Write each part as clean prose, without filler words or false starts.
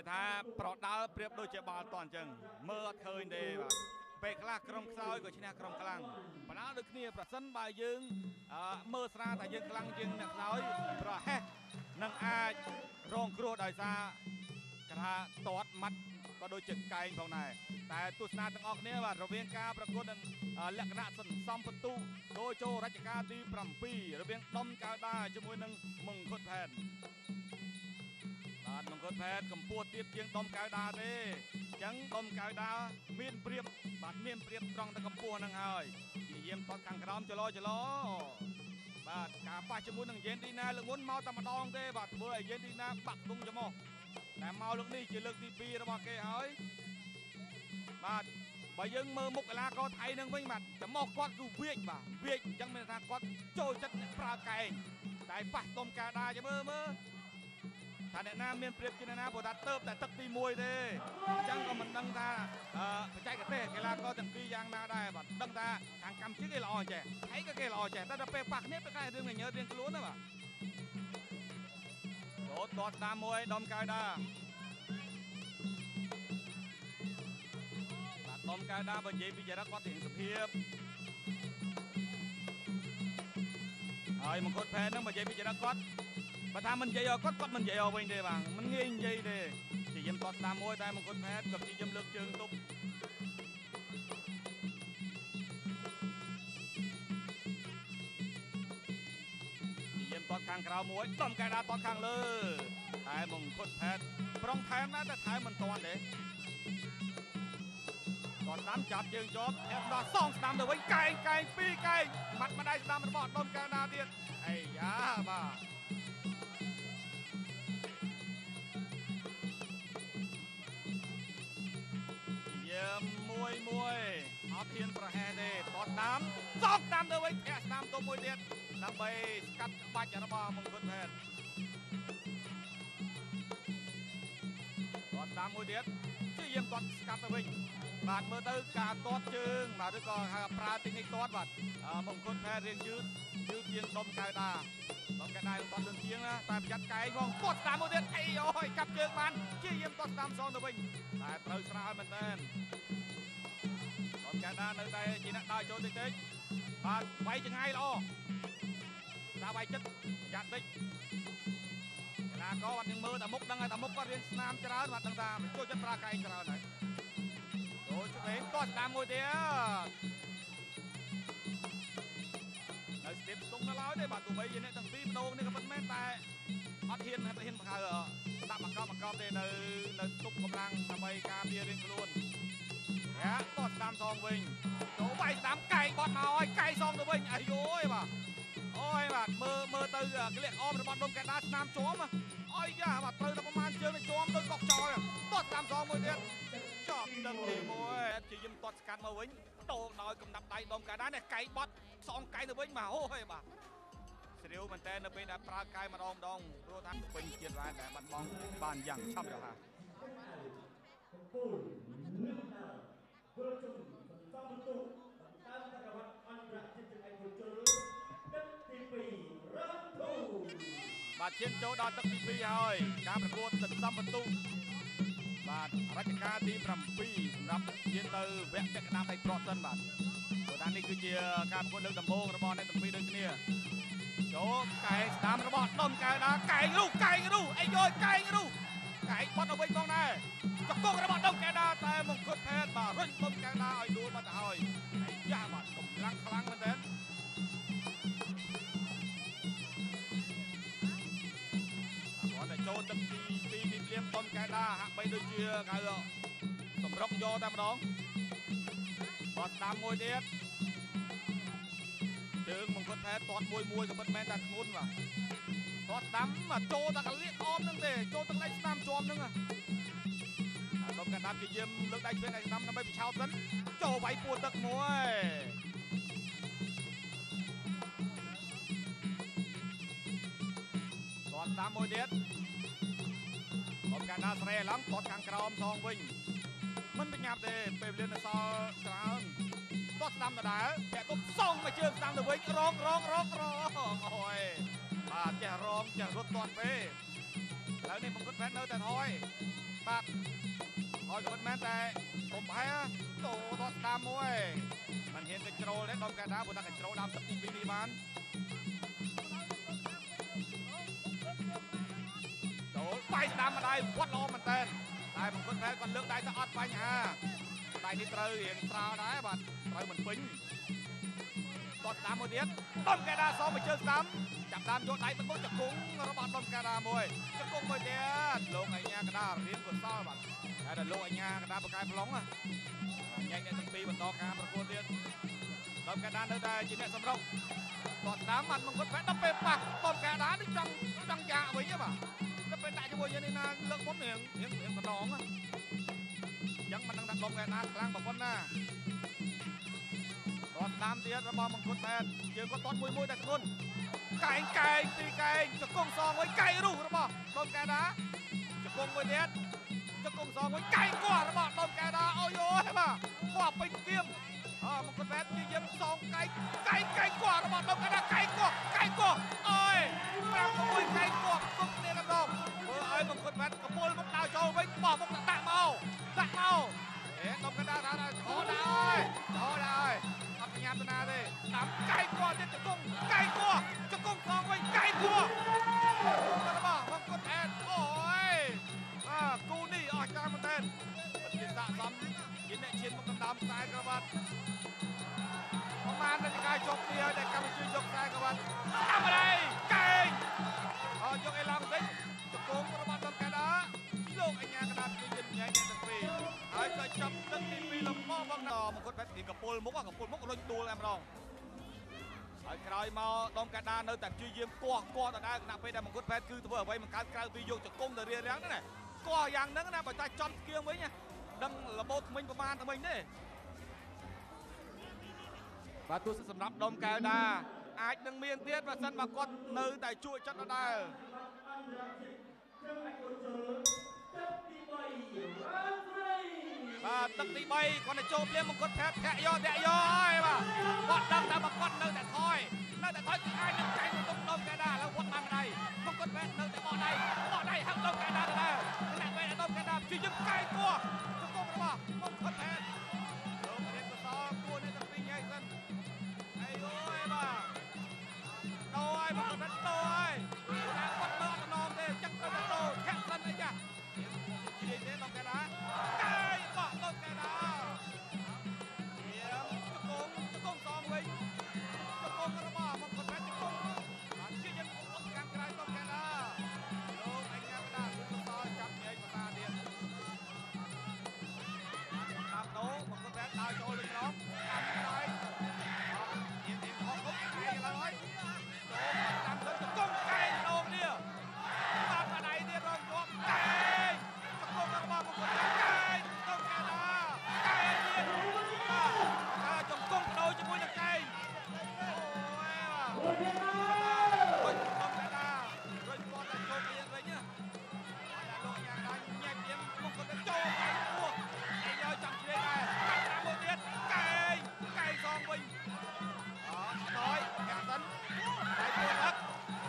គេថាប្រដាល់ប្រៀបដូចជាបាល់តអញ្ចឹងមើលអត់ឃើញទេបាទពេលខ្លះក្រុមខ្សោយក៏ឈ្នះក្រុមខ្លាំងបណ្ដាលដូចគ្នាប្រសិនបើយើងមើលស្រាតែយើងខ្លាំងជាងអ្នកខ្សោយប្រហែសនឹងអាចរងគ្រោះដោយសារគេថាតាត់ម៉ាត់ក៏ដូចជាកែងផងដែរតែទស្សនាទាំងអស់គ្នាបាទរវាងការប្រកួតនឹងលក្ខណៈសន្សំពិន្ទុចូលចូលរជ្ជកាលទី7រវាងដុំកៅដាជាមួយនឹងមង្គតផែនបាទមង្គតផែនកម្ពស់ទៀតជាងដុំកៅដាទេអញ្ចឹងដុំកៅដាមានព្រៀបបាទមានព្រៀបត្រង់តែកម្ពស់ហ្នឹងហើយជាយាមតត់ខាងក្រោមចលោបាទការប៉ះជាមួយនឹងយេនឌីណាលើកមុនមកតែម្ដងទេបាទធ្វើឲ្យយេនឌីណាបាក់ទង់ច្រមុះតែមកលើកនេះជាលើកទី2របស់គេហើយបាទបើយើងមើលមុខកីឡាករថៃនឹងវិញបាទច្រមុះគាត់គឺវាចបាទវាចអញ្ចឹងមានថាគាត់ចូលចិត្តអ្នកប្រើកែងតែប៉ះដុំកៅដាចាំមើលថាអ្នកណាមានព្រៀបជាងអ្នកណាព្រោះថាទៅតែទឹកទី1ទេអញ្ចឹងក៏មិនដឹងថាបច្ចេកទេសកីឡាករទាំងពីរយ៉ាងណាដែរបាទដឹងថាខាងកម្ពុជាគេល្អចេះហើយក៏គេល្អចេះតែដល់ពេលប៉ះគ្នាពេលខ្លះរឿងញញើរៀងខ្លួនណាបាទចូលដតតាមមួយដុំកៅដាបាទដុំកៅដាបើនិយាយពីចរិតគាត់រៀងសុភាពហើយមង្គតផែនហ្នឹងបើនិយាយពីចរិតគាត់បើថាមិននិយាយគាត់មិននិយាយវិញទេបាទមិនងាយនិយាយទេជាយាមតតាមមួយតែមង្គលផែតក៏ព្យាយាមលើកជើងទប់ជាយាមតខាងក្រៅមួយដំកែដាតខាងលើតែមង្គលផែតប្រុងថែមណាតែថែមមិនទាន់ទេគាត់តាមចាប់ជើងជាប់ធាក់ដល់សងស្ដាំទៅវិញកែងពីរកែងម៉ាត់ម្ដាយស្ដាំរបស់ដំកែដាទៀតអីយ៉ាបាទមួយអត់ហ៊ានប្រហែសទេតតតាមសងតាមទៅវិញធាក់ស្ដាំទៅមួយទៀតដើម្បីស្កាត់ក្បាច់របស់មង្គលផែនតតតាមមួយទៀតជាយាមតតស្កាត់ទៅវិញបាទមើលទៅការតតជើងបាទឬក៏ប្រើទីនេះតតបាទមង្គលផែនរៀងយឺតជាងដុំកៅដាដុំកៅដាតតលឿនជាងណាតែប្រយ័ត្នកែងផងតតតាមមួយទៀតអីអូយកាប់ជើងបានជាយាមតតតាមសងទៅវិញតែត្រូវស្រាលមែនតើកែដានៅតែជាអ្នកដើរចូលតិចបាទវាយចង្អាយល្អដាក់វាយចិត្តប្រយ័ត្នតិចកីឡាករគាត់នឹងមើលតែមុខដឹងតែមុខគាត់រៀនស្នាមច្រើនបាទដឹងថាចូលចិត្តប្រើកែងច្រើនហើយចូលឆ្វេងតតាមមួយទៀតនៅស្ទាបស្ទង់នៅឡើយទេបាទទោះបីជាអ្នកទាំងពីរបដូរនេះក៏ប៉ុន្តែតែអត់ហ៊ានបង្ហើដាក់មកកប់ទេនៅទប់កម្លាំងដើម្បីការពាររៀងខ្លួនតតតាមសងវិញចូលវាយតាមកែងបត់មកឲ្យកែងសងទៅវិញអាយអូយបាទអូយបាទមើលទៅក្លៀកអមរបស់ដុំកែដាស្នាមជាប់អើយយ៉ាបាទត្រូវតែប្រមាណជើងជាប់ទៅកក់ចោលតតតាមសងមួយទៀតជាប់ទឹកទី1ជាយឹមតតស្កាត់មកវិញតោដោយកំណាប់ដៃដុំកែដានេះកែងបត់សងកែងទៅវិញមកអូយបាទស្រាវមែនតើនៅពេលដែលប្រើកែងម្ដងព្រោះថាពេញជាតិរ៉ែតែបាត់បង់បានយ៉ាងឆាប់រហ័សពលជនសន្សំពិន្ទុតាមតក្កវត្តអន្តរជាតិចង្អែតពលជនទឹកទី2រ៉ាន់ធូបាទឈានចូលដល់ទឹកទី2ហើយការប្រកួតសន្សំពិន្ទុបាទរជ្ជកាលទី7សម្រាប់ឈានទៅវគ្គពាក់កណ្ដាលដៃប្រក់សិនបាទព្រោះថានេះគឺជាការប្រកួតលើកដំបូងរបស់អ្នកទាំងពីរដូចគ្នាចូលកែងស្ដាំរបស់ដុំកែដាកែងរុះអីយោកែងរុះកែងបត់ទៅវិញផងដែរចកករបស់ដុំកែដាតែមង្គលផែនបាទរុញដុំកែដាឲ្យដួលបាត់ទៅហើយអាយ៉ាបាទកម្លាំងខ្លាំងមែនទេគាត់តែចូលទឹកទីនេះព្រាមដុំកែដាហាក់បីដូចជាគេសម្រុកយកតែម្ដងបត់តាមមួយទៀតជើងមង្គលផែនតតមួយក៏មិនមែនតែធ្ងន់បាទតតដាំចូលតែកលៀកអមហ្នឹងទេចូលទឹកលេខស្នាមជាប់ហ្នឹងដុំកណ្ដាប់ជាយាមលើកដៃឆ្វេងដៃស្ដាំដើម្បីបិឆោតសិនចូលវាយពួរទឹកមួយតតតាមមួយទៀតដុំកណ្ដាប់ស្រែឡងតតខាងក្រោមសងវិញមិនប្រញាប់ទេពេលវេលានៅសល់ច្រើនតតស្ដាំដដែលតែទប់សងមកជើងស្ដាំទៅវិញរងអូយបាទចេះរងចេះរត់តតពេแล้วนี่มันก็แพ้เนื้อแต่ถอยตัดถอยกับแม่แต่ตบให้โตตอดตามมวยมันเห็นกันโจรเล่นดอมแกด้าบุตรกันโจรดำสักทีปีมันโจรไปตามมาได้วัดล้อมันเต้นได้มันก็แพ้ก่อนเลือกได้ถ้าอัดไปฮะได้นี่เตยเห็นตราได้บัดเตยเหมือนปิ้งตอดตามมวยเดียดดอมแกด้าซ้อมไปเจอซ้ำจับตามโยนได้ตั้งโต๊ะจับกุ้งระบาดดอมแกด้ามวยจับกุ้งมวยเดียดลงไอ้ยากระด้าเรียนกดซ้อบัดแต่ลงไอ้ยากระด้าประกายพลองอ่ะยังเนี่ยตั้งปีบรรดาการประกวดเดียดดอมแกด้าเนื้อได้จีเนี่ยสำรองตอดตามมันมันก็แพ้ดับเบิลปะดอมแกด้านี่จังยาไว้เนี่ยป่ะดับเบิลได้จะมวยยันนี่นะเลิกพ้นเหนียงกระดองอ่ะยังมันดังดักดอมแกด้ากลางแบบพ้นหน้าตอดตามเดียดระบาดมันก็แพ้เกี่ยวกับตอดมวยแต่ทุนไก่ตีไก่จะกงซองไว้ไก่รู้ระบาดดอมแกด้าจะกงมวยเดียดจะกงซองไว้ไก่กว่าระบาดดอมแกด้าโอ้ยใช่ป่ะกว่าไปเกี่ยมมันก็แพ้เยี่ยมสองไก่กว่าระบาดดอมแกด้าไก่กว่าเอ้ยแม่ขโมยไก่กว่ากุ๊กเนี่ยกันดอมเอ้ยมันก็แพ้กระโปรงมันดาวโจไว้บอกมันตะเมาดอมแกด้าได้ขอได้ทำงานตัวนาดิตามไก่กว่าจะกงไก่กว่าจะกงซองไว้ไก่กว่าระบาดมันก็แพ้โอ้ยกูนี่ออกจากมันเต้นกินสะสมกินเนี่ยชินมันดำสายกระบาดประมาณนาฬิกาจบเดียวแต่กำลังช่วยยกสายกระบาดทำอะไรไก่ยกไอ้ลำสิจะโกงกระบาดดอมแกด้าโลกไอ้งานกระดาษยืนใหญ่ตั้งปีไอ้ก็จับตั้งปีลำมอบังดอมันคนแบบตีกับปูนมุกรถตัวแอมรองไอ้ใครมาดอมแกด้าเนื้อแต่ช่วยยืมกัวแต่ได้หนักไปแต่มันคนแพ้คือตัวไว้มันการกลายปีโยกจะโกงแต่เรียนนั่นแหละก็อย่างนั้นนะปัจจัยจอมเกียงไว้เนี่ยดังระบบmìnhประมาณทำไมเนี่ยvà tôi sẽ sắmรับดอมแกด้าอาจនឹងមានទៀតបើសិនបើគាត់នៅតែជួយចិត្តដដែលបាទទឹកទី3គាត់ទៅចូលភ្លាមមកគាត់ធាក់យកហើយបាទគាត់ដឹងតែមកគាត់នៅតែថយគឺអាចនឹងចាញ់ទៅដុំកែដាแล้วវត្តបានដៃមកគាត់នៅតែបោះដៃហាក់ដុំកែដាដែរខណៈពេលដុំកែដាជួយយើងកាយគួរទៅគុំរបស់មកគាត់ថែលោករៀនទៅតគួរនេះទាំងពីរញ៉ៃសិនអីអូយបាទដោហើយមកគាត់ដោហើយតែគាត់មើលអត់ណោមទេចឹងទៅដោធាក់សិនអីចានិយាយទេដុំកែដាកាយបោះដុំកែដាจะกงซองไว้จะกงกระบาดมันคนแพ้จะกงชื่อยังคงอดการกลายต้องแกนะโลกไอ้งานกระดาษคุณต่อจับเองมาตาเดียนตามโน้มันคนแพ้ดาวโจเลยน้องตามไปเห็นของเขาไกลเลยโจตามเส้นจะกงไกลโลกเนี่ยตามมาไหนเนี่ยรองยกไกลจะกงกระบาดมันคนแพ้ไกลต้องแกนะไกลเนี่ยจงกงโดยจะมวยจะไกลโอ้ยว่ะต้องแกนะโดยก่อนจะโจมตีอะไรเนี่ยแต่โลกอย่างนั้นแยกเยี่ยมมันก็จะโจมไปพวกไอ้ยอยจับที่ได้ตัดตามโมเดลไก่ซองวิ่งน้อยแข่งสันไปปวดนัก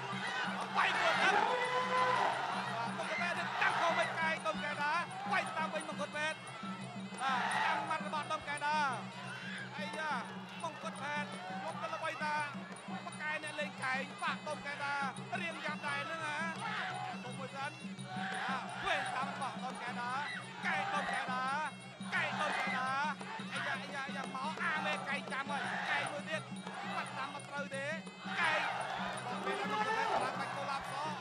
มันก็แพ้ดึงตั้งคอไปไกลต้องแกนะไปตามไปมันก็แพ้ตั้งมันระบาดต้องแกนะไอ้ย่ามงกฎแพทย์ลบกันละใบตาปากกายเนี่ยเล่นไก่ปากต้มแกดาเรียงยามใดนึงฮะตรงมือฉันเว้นตามปากต้มแกดาไก่ต้มแกดาไอ้ย่าหมออาเมไก่จำเลยไก่มือเดียดปัดตามมาเตยเด้ไก่ต้มแกดามงกฎแพทย์ตามไปโกลาบซ้อ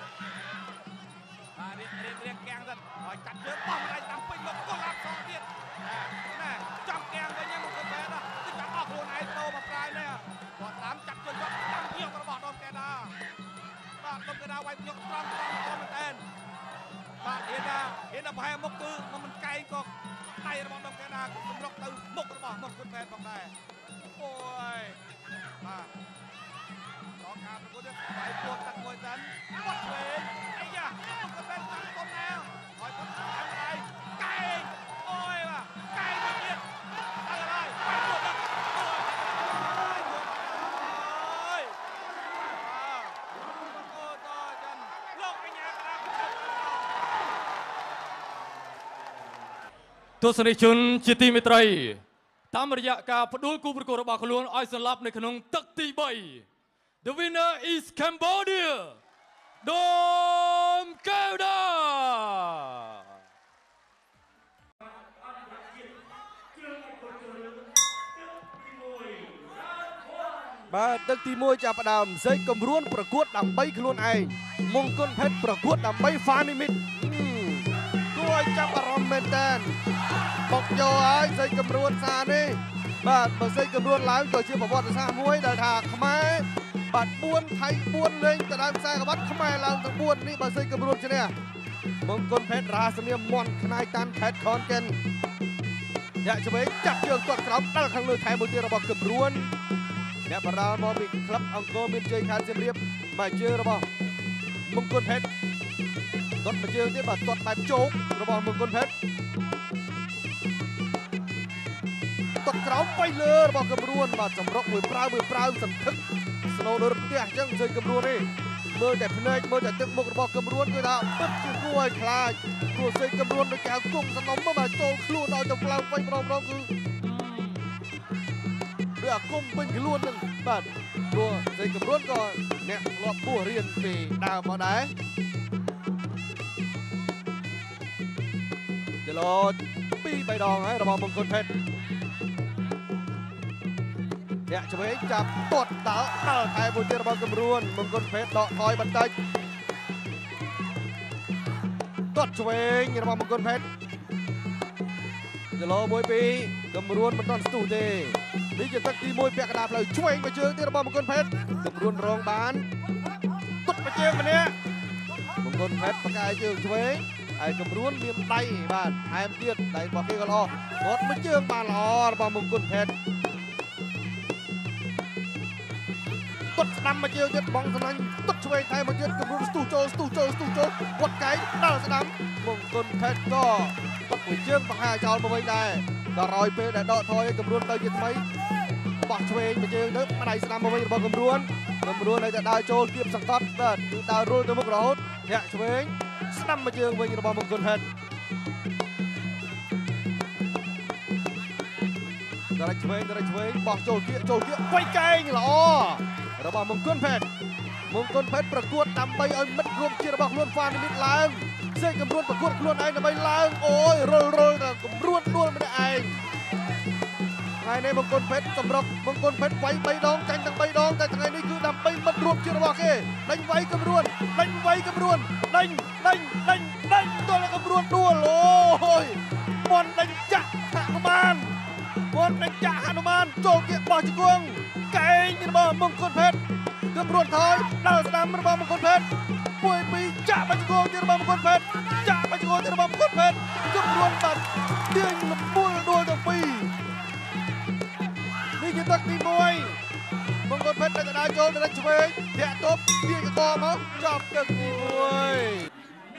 เรียงแกงกันจัดเยอะป้อมอะไรตามไปลบโกลาบซ้อเดียดน่ะจอมแกงไปยังมงคลแพ้นะที่จับออกโลนไอโตมาปลายเนี่ยบอดน้ำจับจนยกตั้งเที่ยวกระบอกดอมแกดาบาดดอมแกดาไว้ยกตรังเอามันเต้นบาดเห็นแพ้มกคือมันไกลก็ไประบอกดอมแกดาสมรบตื่นมกกระบอกมงคลแพ้บอกได้โอ้ยมาต่อการประกวดด้วยไปพวกตักมวยสันวัดเวงไอ้ย่ามงคลแพ้ตั้งต้นแล้วคอยพัฒนาอะไรไก่โอ้ยว่ะไก่มาเนี่ยอะไรไปหมดแล้วโอ้ยโอ้ต่อจันโลกไอ้ยากระดาษទស្សនិកជនជាទីមេត្រីតាមរយៈការផ្ដួលគូប្រកួតរបស់ខ្លួនឲ្យសន្លប់នៅក្នុងទឹកទី3 The winner is Cambodia ដូមកែវដាបាទទឹកទី1ចាប់ផ្ដើមសេកកំរួនប្រកួតដើម្បីខ្លួនឯងមង្គលភេទប្រកួតដើម្បីហ្វានីមីតគួរឲ្យចាប់អារម្មណ៍មែនតើបុកយកហើយសេកកំរួនសារនេះបាទបើសេកកំរួនឡើងក៏ជាប្រវត្តិសាស្ត្រមួយដែលថាខ្មែរបាទ4ថៃ4លេងទៅដើមខ្សែក្បាត់ខ្មែរឡើងទាំង4នេះបើសេកកំរួនឈ្នះមង្គលភេទរាសនាមមន់ខ្នាយតាន់ខេតខនកិនអ្នកឆ្វេងចាប់ជើងគាត់ក្រោមដល់ខាងលើថែមួយទៀតរបស់កំរួនអ្នកបដាល់មកពីក្លឹបអង្គរមានជ័យខេត្តសៀមរាបមកជើងរបស់មង្គលភេទទាត់មកជើងទៀតបាទទាត់បែបជោករបស់មង្គលភេទទាត់ក្រោមបៃលើរបស់កំរួនបាទសម្រុកមួយប្រើសន្ធឹកស្នូលើរផ្ទះអញ្ចឹងជើងកំរួននេះមើលតែភ្នែកមើលតែទឹកមុខរបស់កំរួនគឺថាពិតជាគួរឲ្យខ្លាចព្រោះសេកកំរួនដូចកៅគុំសំណុំបាទចូលខ្លួនឲ្យទៅឡើងវិញម្ដងគឺអាគុំពេញខ្លួននឹងបាទព្រោះសេកកំរួនក៏អ្នកធ្លាប់ពោះរៀនពីដើមមកដែរចលោ2-3ដងហើយរបស់មង្គលភេទអ្នកឆ្វេងចាប់ទាត់ដើរថែមួយទៀតរបស់កំរួនមង្គលភេទដកថយបន្តិចទាត់ឆ្វេងរបស់មង្គលភេទចលោ1-2កំរួនមិនទាន់ស្ទុះទេនេះជាទឹកទី1ពាក់កណ្ដាលផ្លូវឆ្វេងមកជើងទៀតរបស់មង្គលភេទកំរួនរងបានទុតមកជើងម្នាក់មង្គលភេទបកាយជើងឆ្វេងហើយកំរួនមានដៃបាទថែមទៀតដៃរបស់គេក៏ល្អគាត់មកជើងបានល្អរបស់មង្គលភេទទុតស្ដាំមកជើងទៀតបងសំណាញ់ទុតឆ្វេងថែមមកទៀតកំរួនស្ទុះចូលវត្តកែងដល់ស្ដាំមង្គលភេទក៏ទុតមួយជើងបង្ហាញចោលមកវិញដែរដល់រយពេលដែលដកថយកំរួនទៅជាថ្មីបោះឆ្វេងមកជើងទៅដៃស្ដាំមកវិញរបស់កំរួននៅតែដើរចូលគៀបសង្កត់បាទគឺដើររុលទៅមុខរហូតញាក់ឆ្វេងស្ដាំមកជើងវិញរបស់មង្គលភេទដល់ឆ្វេងបោះចូលគៀបវាយកែងល្អរបស់មង្គលភេទប្រកួតដើម្បីឲ្យមិត្តរួមជាតិរបស់ខ្លួនហ្វានីមីតឡើងសេកកំរួនប្រកួតខ្លួនឯងដើម្បីឡើងអូយរុលទៅកំរួនដួលម្នាក់ឯងថ្ងៃនេះមង្គលភេទសម្រុកមង្គលភេទវាយ3ដងចាញ់ទាំង3ដងតែថ្ងៃនេះគឺដើម្បីមិត្តរួមជាតិរបស់គេដេញវាយកំរួនដេញទល់កំរួនដួលអូយមន់ដេញចាក់ហនុមានចូលគៀកបោះជង្គង់កែងរបស់មង្គលភេទកំរួនថយដល់ស្ដាំរបស់មង្គលភេទ1-2ចាក់បោះជង្គង់ទៀតរបស់មង្គលភេទកំរួនបាត់ទាញលំពួលដួលទាំងពីរនេះជាទឹកទី1មង្គលភេទនៅដើរចូលទៅឆ្វេងធាក់ទប់ទាញកកមកចប់ទឹកទី1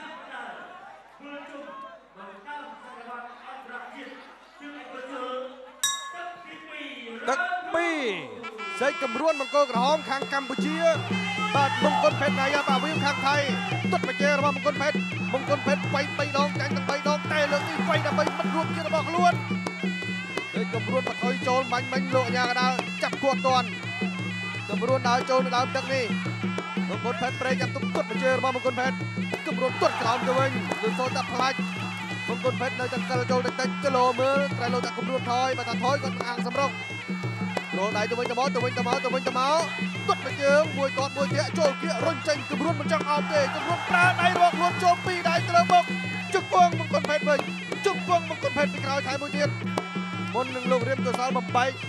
ទឹក2សេកកំរួនមង្គលក្រហមខាងកម្ពុជាបាទមង្គលភេទណាយ៉ាបាវីខាងថៃទុតបច្ចេរបស់មង្គលភេទវាយ3ដងចាញ់ទាំង3ដងតែលើកនេះវាយដើម្បីមិត្តរួមជាតិរបស់ខ្លួនសេកកំរួនបថុយចូលបាញ់លោកអាញាកដាលចាប់គាត់តាន់កំរួនដើរចូលនៅដើមទឹកនេះមង្គលភេទប្រេកចាប់ទុតបច្ចេរបស់មង្គលភេទកំរួនទាត់ក្រោមទៅវិញលើសូនតាផ្លាច់មង្គលភេទនៅតែកិលចូលតិចគីឡូមើលតែលោកតាកំរួនថយបើថាថយគាត់អាំងសម្រុកលោដៃទៅវិញទៅមកទាត់មកជើងមួយទាត់មួយធាក់ចូលគៀករុញចេញកំរួនមិនចង់អោបទេកំរួនប្រើដៃរបស់ខ្លួនចូល2ដៃត្រូវមកជុកពងមង្គលភេទវិញជុកពងមង្គលភេទពីក្រោយថែមួយទៀតមុននឹងលោករៀមកសលបំបែក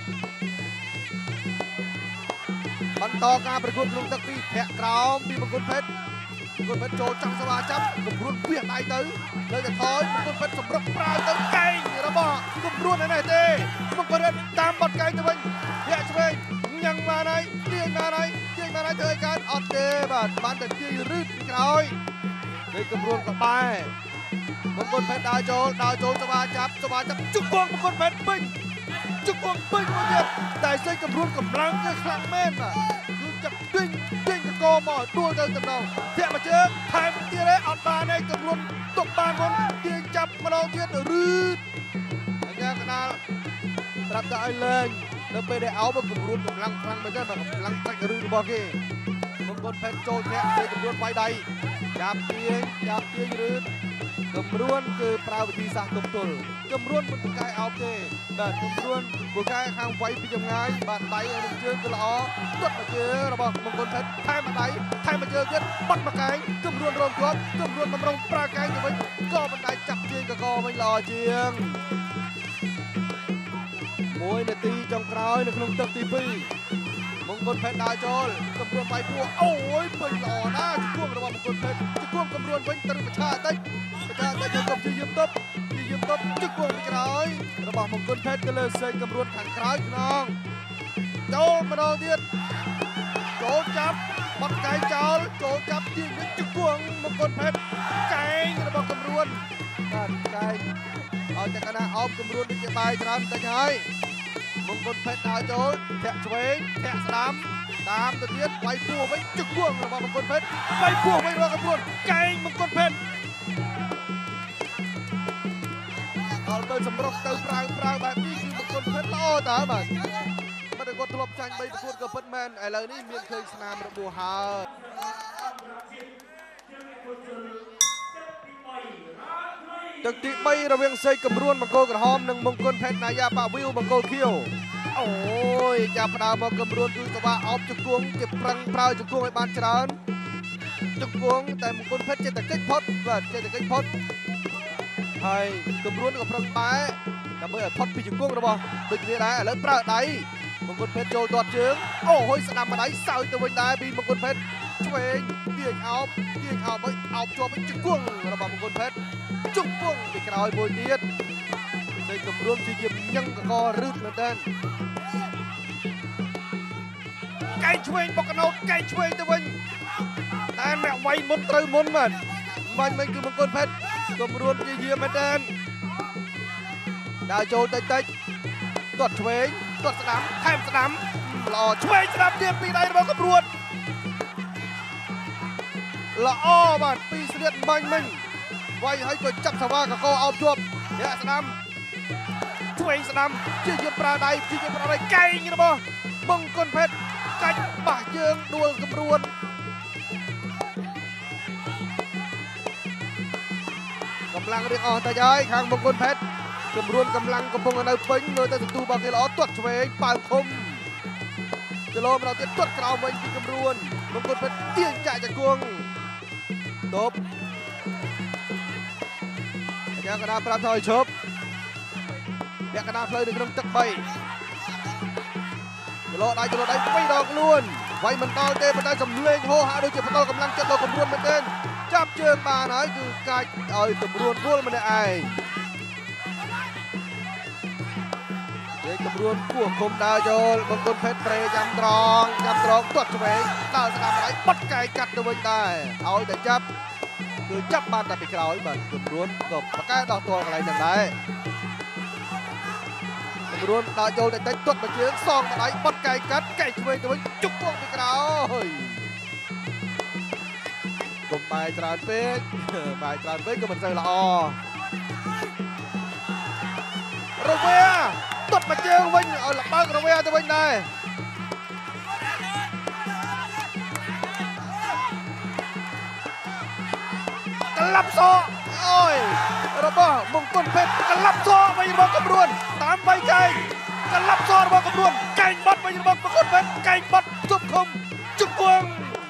បន្តការប្រកួតក្នុងទឹកពីធាក់ក្រោមពីមង្គលភេទចូលចង់សវ៉ាចាប់កំរួនវាដៃទៅលើតែថយមង្គលភេទសម្រុកប្រើទៅកែងរបស់កំរួនឯនេះទេមង្គលភេទតាមបត់កែងទៅវិញធាក់ឆ្វេងញ៉ាំងបានហើយទាញបានហើយធ្វើឲ្យកើតអត់ទេបាទបានតែទាញរឹតពីក្រោយពេលកំរួនក៏បែរមង្គលភេទដើរចូលសវ៉ាចាប់ជុកពងមង្គលភេទពេញមួយទៀតតែសេកកំរួនកម្លាំងគឺខ្លាំងមែនបាទគឺចាប់ទាញកកមកដួលទៅតំណងធាក់មកជើងថែមទៀតទេអត់បានបានឯងកំរួនទុកបានមុនទាញចាប់ម្ដងទៀតរឺតអាញាកណាលប្រាប់តែឲ្យលេងនៅពេលដែលអោបកំរួនកម្លាំងខ្លាំងមែនទេបាទកម្លាំងកាច់រឺរបស់គេមង្គលផេតចូលធាក់ពេលកំរួនវាយដៃចាប់ទាញរឺតកំរួនគឺប្រើវិធីសាស្ត្រទប់ទល់កំរួនមិនប្រកែកអោបទេបាទកំរួនប្រកែកខាងវាយពីចម្ងាយបាទដៃនឹងជើងគឺល្អទាត់មកជើងរបស់មង្គលផេតថែមដៃថែមមកជើងទៀតបាត់មកកែងកំរួនរងជាប់កំរួនបំរុងប្រើកែងទៅវិញក៏មិនដែរចាប់ជើងកកវិញល្អជាង1នាទីចុងក្រោយនៅក្នុងទឹកទី2មង្គលផេតដើរចូលកំរួនវាយពួរអូយពេញល្អណាស់ជួបរបស់មង្គលផេតជួបកំរួនវិញទៅប្រឆាតិចយកកុំជាយាមទប់ជឹកគង់ពីក្រោយរបស់មង្គលផេតទៅលើសេកកំរួនខាងក្រោយខ្នងចូលម្ដងទៀតចូលចាប់បាត់កែងចោលចូលចាប់ជាជឹកគង់មង្គលផេតកែងរបស់កំរួនបាទកែងឲ្យតែកណាអោបកំរួនដូចជាបាយច្រើនតិចហើយមង្គលផេតដើរចូលធាក់ឆ្វេងធាក់ស្ដាំតាមទៅទៀតវាយពួរវិញជឹកគង់របស់មង្គលផេតវាយពួរវិញរបស់កំរួនកែងមង្គលផេតដល់ទៅសម្រុកទៅប្រើបែបនេះគឺមង្គលផេតល្អតើបាទមិនតែគាត់ធ្លាប់ចាញ់3ប្រកួតក៏ពិតមែនឥឡូវនេះមានឃើញស្នាមរបួសហើយទឹកទី3រវាងសេកកំរួនបង្គោលក្រហមនិងមង្គលផេតណាយ៉ាបាវីវបង្គោលខៀវអូយចាប់ផ្ដើមមកកំរួនគឺក្បាលអោបជង្គង់គេប្រឹងប្រើជង្គង់ឲ្យបានច្រើនជង្គង់តែមង្គលផេតចេះតែកិច្ចផុតបាទចេះតែកិច្ចផុតហើយកំរួនក៏ប្រឹងបែដើម្បីឲ្យផុតពីជង្គង់របស់ដូចគ្នាដែរឥឡូវប្រើដៃមង្គលផេតចូលទាត់ជើងអូហុយស្ដាំមកដៃសើចទៅវិញដែរពីមង្គលផេតឆ្វេងទាញអោបឲ្យអោបជាប់វិញជង្គង់របស់មង្គលផេតជង្គង់ពីក្រោយមួយទៀតសេកកំរួនជាយាមញឹងកករឹតមែនតើកែងឆ្វេងបុកកណោតកែងឆ្វេងទៅវិញតែអ្នកវាយមុនត្រូវមុនបាទបាញ់មិនគឺមង្គលផេតកំរួនជាយាមមែនតើដើរចូលតិចទាត់ឆ្វេងទាត់ស្ដាំថែមស្ដាំល្អឆ្វេងស្ដាំទៀតពីដៃរបស់កំរួនល្អបាទពីស្លៀតបាញ់មិញវាយឲ្យក៏ចាប់សាវ៉ាកកអោបជាប់ធាក់ស្ដាំឆ្វេងស្ដាំជាយាមប្រើដៃកែងរបស់មង្គលផេតកាច់បាសជើងដួលកំរួនកម្លាំងរៀងអស់តិចហើយខាងមង្គលផេតកំរួនកម្លាំងកំពុងនៅពេញមើលទៅសន្ទុះរបស់គេល្អទាត់ឆ្វេងប៉ៅឃុំចលោម្ដងទៀតទាត់ក្រោមវិញពីកំរួនមង្គលផេតទាញចាក់ជង្គង់តបអាចារ្យកណ្ដាលប្រាប់ថាឲ្យឈប់លក្ខណៈផ្លូវនៅក្នុងទឹក3ចលោដៃ2ដងខ្លួនវាយមិនដល់ទេប៉ុន្តែសំលេងហោហាដូចជាផ្ដល់កម្លាំងចិត្តដល់កំរួនមែនទេចាប់ជើងបានហើយគឺកាច់ឲ្យកំរួនវល់ម្នាក់ឯងលេខកំរួនគោះគុំដើរចូលមង្គលផេតប្រេចាំត្រង់ទាត់ឆ្វេងដើរស្ដាំដៃបាត់កែកាត់ទៅវិញដែរឲ្យតែចាប់គឺចាប់បានតែពីក្រោយបាទកំរួនក៏ប្រកែដោះទាល់កន្លែងហ្នឹងដែរកំរួនដើរចូលតិចទាត់មកជើងសងមកដៃបាត់កែកាត់កែឆ្វេងទៅវិញជុកពីក្រោយកុំបាយច្រើនពេកក៏មិនសូវល្អរវែទាត់មកជើងវិញឲ្យលបើករវែទៅវិញដែរក្លាប់សអូយរបស់មង្គលផេតក្លាប់សវិញរបស់កំរួនតាមវាយកែងក្លាប់សរបស់កំរួនកែងបាត់វិញរបស់មង្គលផេតកែងបាត់ជប់ឃុំជង្គង់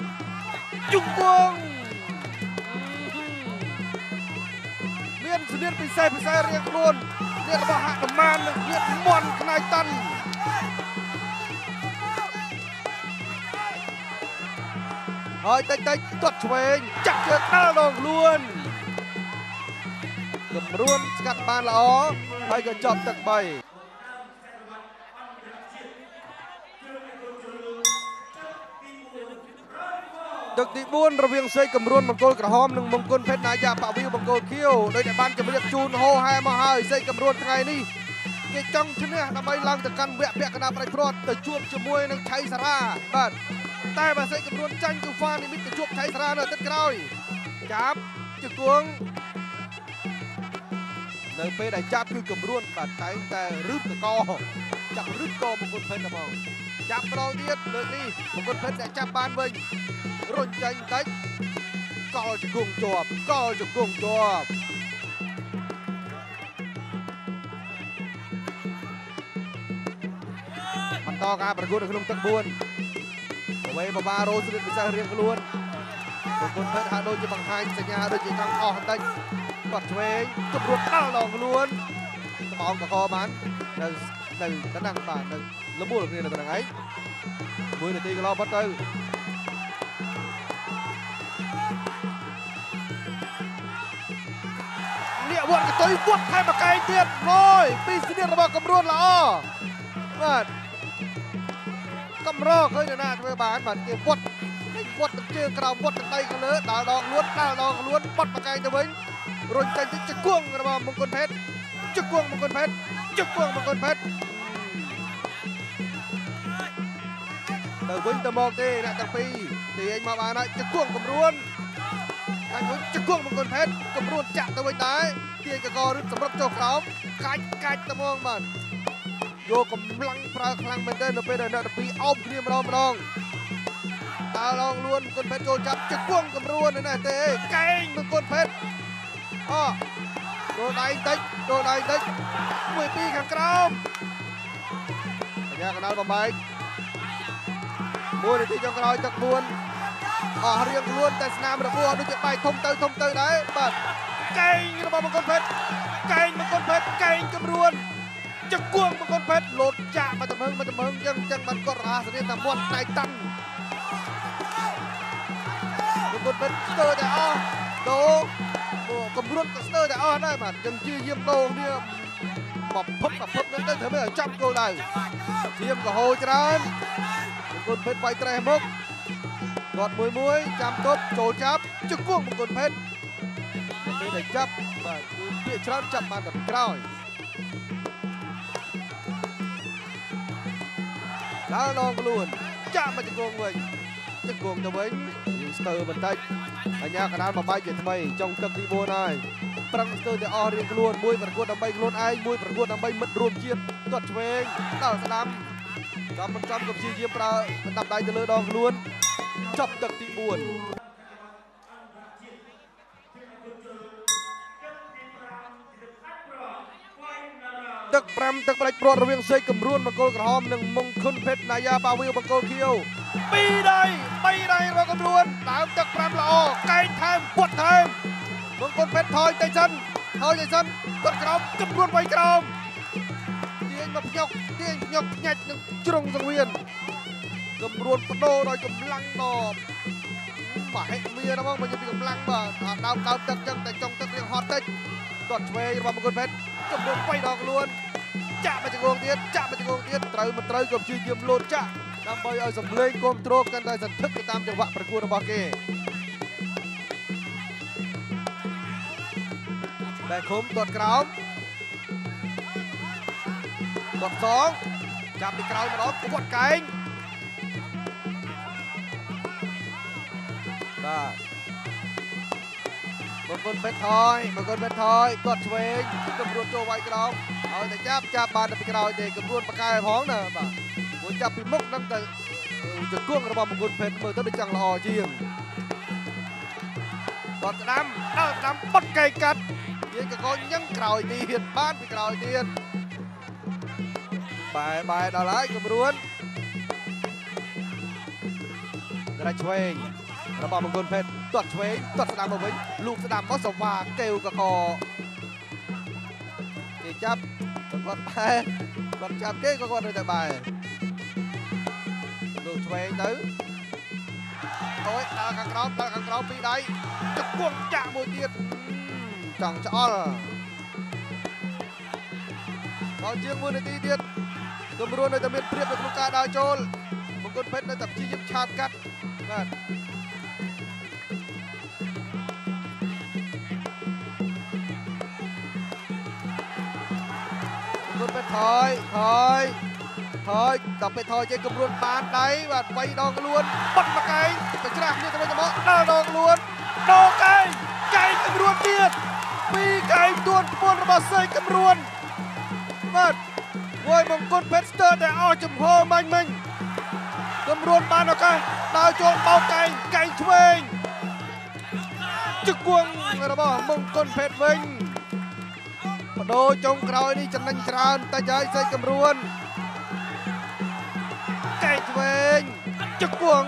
មានស្នៀតពិសេសរៀងខ្លួននេះរបស់ហាក់ប្រមាណនឹងវាមន់ខ្នាយតាន់ហើយតិចទាត់ឆ្វេងចាក់ជើងដល់ដងខ្លួនកំរួនស្កាត់បានល្អហើយក៏ចប់ទឹក3ទឹកទី4រវាងសេកកំរួនបង្គោលក្រហមនិងមង្គលផេតណាយ៉ាបាវីវបង្គោលខៀវដោយតែបានជម្រាបជូនហោហែមកហើយសេកកំរួនថ្ងៃនេះគេចង់ឈ្នះដើម្បីឡើងទៅកាន់វគ្គពាក់កណ្ដាលប្រៃព្រាត់ទៅជួបជាមួយនឹងឆៃសារ៉ាបាទតែបើសេកកំរួនចាញ់ទូហ្វានិមិត្តទៅជួបឆៃសារ៉ានៅទឹកក្រោយចាប់ជង្គង់នៅពេលដែលចាប់គឺកម្រួនបាទតែងតែរឹតកចាប់រឹតកមង្គលពេទ្យហ្មងចាប់ម្ដងទៀតលើកនេះមង្គលពេទ្យតែចាប់បានវិញរុញចេញបន្តិចកលជង្គង់ជាប់កលជង្គង់ជាប់បន្តការប្រកួតនៅក្នុងទឹក4អ្វីបបារ៉ូស្រីពិសេសរៀងខ្លួនមង្គលពេទ្យហាក់ដូចជាបង្ហាញសញ្ញាដូចជាចង់អស់បន្តិចគាត់ឆ្វេងគប់រួចដល់ដងខ្លួនត្បោងកកបាននៅកណ្ដាំងបាទនៅលមូលគ្នានៅកណ្ដាំងឯង1នាទីកន្លងផុតទៅនេះវត្តកតុយវត្តថែមកកែងទៀតរួយពីសញ្ញារបស់កម្រួនល្អបាទកម្រឃើញណាធ្វើបានបាទគេវត្តទឹកជើងក្រោមវត្តទឹកដីខាងលើដល់ដងខ្លួនបត់មកកែងទៅវិញរុញចេញទៅជង្គង់របស់មង្គលពេទ្យជង្គង់មង្គលពេទ្យទៅវិញទៅមកទេអ្នកទាំងពីរទាញមកបានហើយជង្គង់កម្រួនអញវិញជង្គង់មង្គលពេទ្យកម្រួនចាក់ទៅវិញដែរទាញកករឹតសម្រាប់ចុះក្រោមកាច់ត្មងបាទយកកម្លាំងប្រើខ្លាំងមែនទែននៅពេលដែលអ្នកទាំងពីរអោបគ្នាម្ដងដល់ឡងលួនមង្គលពេទ្យចូលចាប់ជង្គង់កម្រួនណាទេកែងមង្គលពេទ្យចូលដៃតិចមួយពីរខាងក្រោមបញ្ញាកណ្ដាលបំបែក1នាទីចុងក្រោយទឹក4អស់រៀងខ្លួនតែស្នាមរបួសដូចជាបែកធំទៅដែរបាទកែងរបស់មង្គលពេទ្យកែងកម្រួនជង្គង់មង្គលពេទ្យលោតចាក់មកទំហឹងចឹងបានគាត់រហ័សរៀនតែមាត់ដៃតាំងមង្គលពេទ្យស្ទើរតែអស់ដូកម្រួនក៏ស្ទើរតែអស់ដែរបាទចឹងជាយាមដូងវាបភពនឹងទៅធ្វើឲ្យចាប់គោលដៅធៀមក៏ហូរច្រើនមង្គលពេទ្យវាយត្រេះមុខគាត់មួយចាំទប់ចូលចាប់ជង្គង់មង្គលពេទ្យពេលដែលចាប់បាទគឺពាក្យច្រើនចាប់បានតែពីក្រោយដល់ដងខ្លួនចាក់មកជង្គង់វិញទៅវិញយើងស្ទើរបន្តិចបញ្ញាកណ្ដាលបំបែកជាថ្មីចុងទឹកទី4ហើយប្រឹងស្ទើរតែអស់រៀងខ្លួនមួយប្រកួតដើម្បីខ្លួនឯងមួយប្រកួតដើម្បីមិត្តរួមជាតិទាត់ឆ្វេងដល់ស្ដាំចំមិនចំក៏ព្យាយាមប្រើបណ្ដាប់ដៃទៅលើដងខ្លួនចប់ទឹកទី4ទឹក5ទឹកផ្ដាច់ព្រាត់រវាងសេកកម្រួនបង្គោលក្រហមនិងមង្គលពេទ្យណាយ៉ាបាវីបង្គោលខៀវ2ដៃរបស់កម្រួនដើមទឹក5ល្អកែងថែមពុតថែមមង្គលពេទ្យថយទៅសិនគាត់ក្រោមកម្រួនវាយក្រោមទាញមកភ្ញុកផ្ញាច់នឹងជ្រុងសង្វៀនកម្រួនបដូរដោយកម្លាំងដល់មហិមារបស់មកពីកម្លាំងបាទដើមទឹកចឹងតែចុងទឹករៀងហត់តិចគាត់ឆ្វេងរបស់មង្គលពេទ្យកម្រួនវាយដល់ខ្លួនចាក់មកជង្គង់ទៀតត្រូវមិនត្រូវក៏ព្យាយាមលោតចាក់ដើម្បីឲ្យសម្លេងគាំទ្រកាន់តែសន្ធឹកទៅតាមចង្វាក់ប្រកួតរបស់គេបែកឃុំទាត់ក្រោមទាត់សងចាប់ពីក្រោយម្ដងគាត់កែងបាទមង្គលពេទ្យថយទាត់ឆ្វេងកម្រួនចូលវាយក្រោមឲ្យតែចាប់បានទៅពីក្រោយទេកម្រួនបកកែផងណាបាទមួយចាប់ពីមុខនឹងទៅជង្គង់របស់មង្គលពេទ្យមើលទៅដូចចង់ល្អជាងគាត់ស្ដាំបត់កែកាត់យើងក៏ញ៉ឹងក្រោយទៀតបានពីក្រោយទៀតបែដល់ហើយកម្រួនតែឆ្វេងរបស់មង្គលពេទ្យទាត់ឆ្វេងទាត់ស្ដាំមកវិញលូកស្ដាំមកសវ៉ាកេវកកគេចាប់គាត់ចាប់គេក៏គាត់នៅតែបែរលូកឆ្វេងទៅអូយដល់ខាងក្រោមពីរដៃជង្គង់ចាក់មួយទៀតចង់ឆ្អល់ដល់ជាង1នាទីទៀតកម្រួននៅតែមានព្រៀបនៅក្នុងការដើរចូលមង្គលពេទ្យនៅតែព្យាយាមឆាតកាត់បាទថយដល់ពេលថយជិះកម្រួនបានដៃបាទវាយដងខ្លួនបត់មកកែងទៅច្រាស់គ្នាទៅវិញទៅមកដល់ដងខ្លួនដោកែងកម្ពីកែងទួនពន្ធរបស់សេកំរួនបាទវយមង្គលពេទ្យស្ទើរតែអស់ចំហមាញ់មិញកំរួនបានឱកាសដើរចូលបោកកែងឆ្វេងជង្គង់របស់មង្គលពេទ្យវិញបដូរចុងក្រោយនេះចំណេញច្រើនតែហើយសេកំរួនកែងឆ្វេងជង្គង់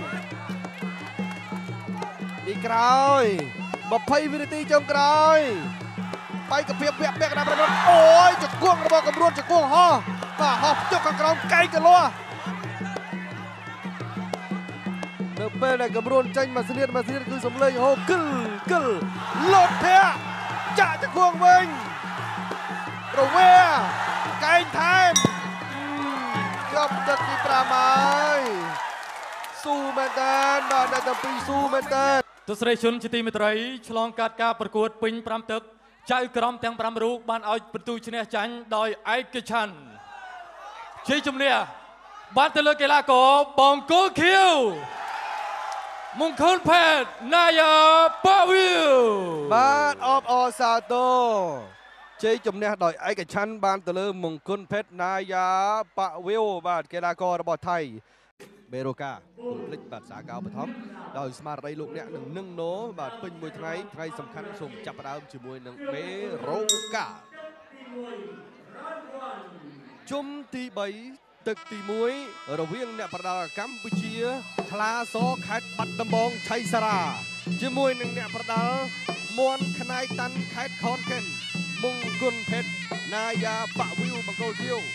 ពីក្រោយ20វិនាទីចុងក្រោយបែកកភាពវាក់ពាក់កណ្ដាលប្រព័ន្ធអូយជង្គង់របស់កំរួនជង្គង់ហោះបាទហោះជុកខាងក្រោមកែងកលាស់នៅពេលដែលកំរួនចេញមកស្នៀតគឺសំឡេងហូគិលលោតធាក់ចាក់ជង្គង់វិញរវាកែងថែមជាប់ទឹកទី5ហើយស៊ូមែនតើបាទតែពីស៊ូមែនតើទស្សនិកជនជាទីមេត្រីឆ្លងកាត់ការប្រកួតពេញ5ទឹកចៅក្រមទាំង5រូបបានឲ្យបន្ទូឈ្នះចាញ់ដោយឯកច្ឆន្ទជ័យជំនះបានទៅលើកីឡាករបង្គោលខៀវមង្គលផេតណាយ៉ាប៉ាវីវបាទអបអរសាទរជ័យជំនះដោយឯកច្ឆន្ទបានទៅលើមង្គលផេតណាយ៉ាប៉ាវីវបាទកីឡាកររបស់ថៃបេរូកាគុំភ្លេចបាទសាកោបឋមដោយស្មារតីលោកអ្នកនឹងណូបាទពេញមួយថ្ងៃសំខាន់សូមចាប់ផ្ដើមជាមួយនឹងបេរូកាជុំទី3ទឹកទី1រវាងអ្នកប្រដាល់កម្ពុជាខ្លាសខេត្តបាត់ដំបងឆៃសារ៉ាជាមួយនឹងអ្នកប្រដាល់មន់ខ្នាយតាន់ខេត្តខនកិនមង្គលផេតណាយ៉ាប៉ាវីវបង្គោលខៀវ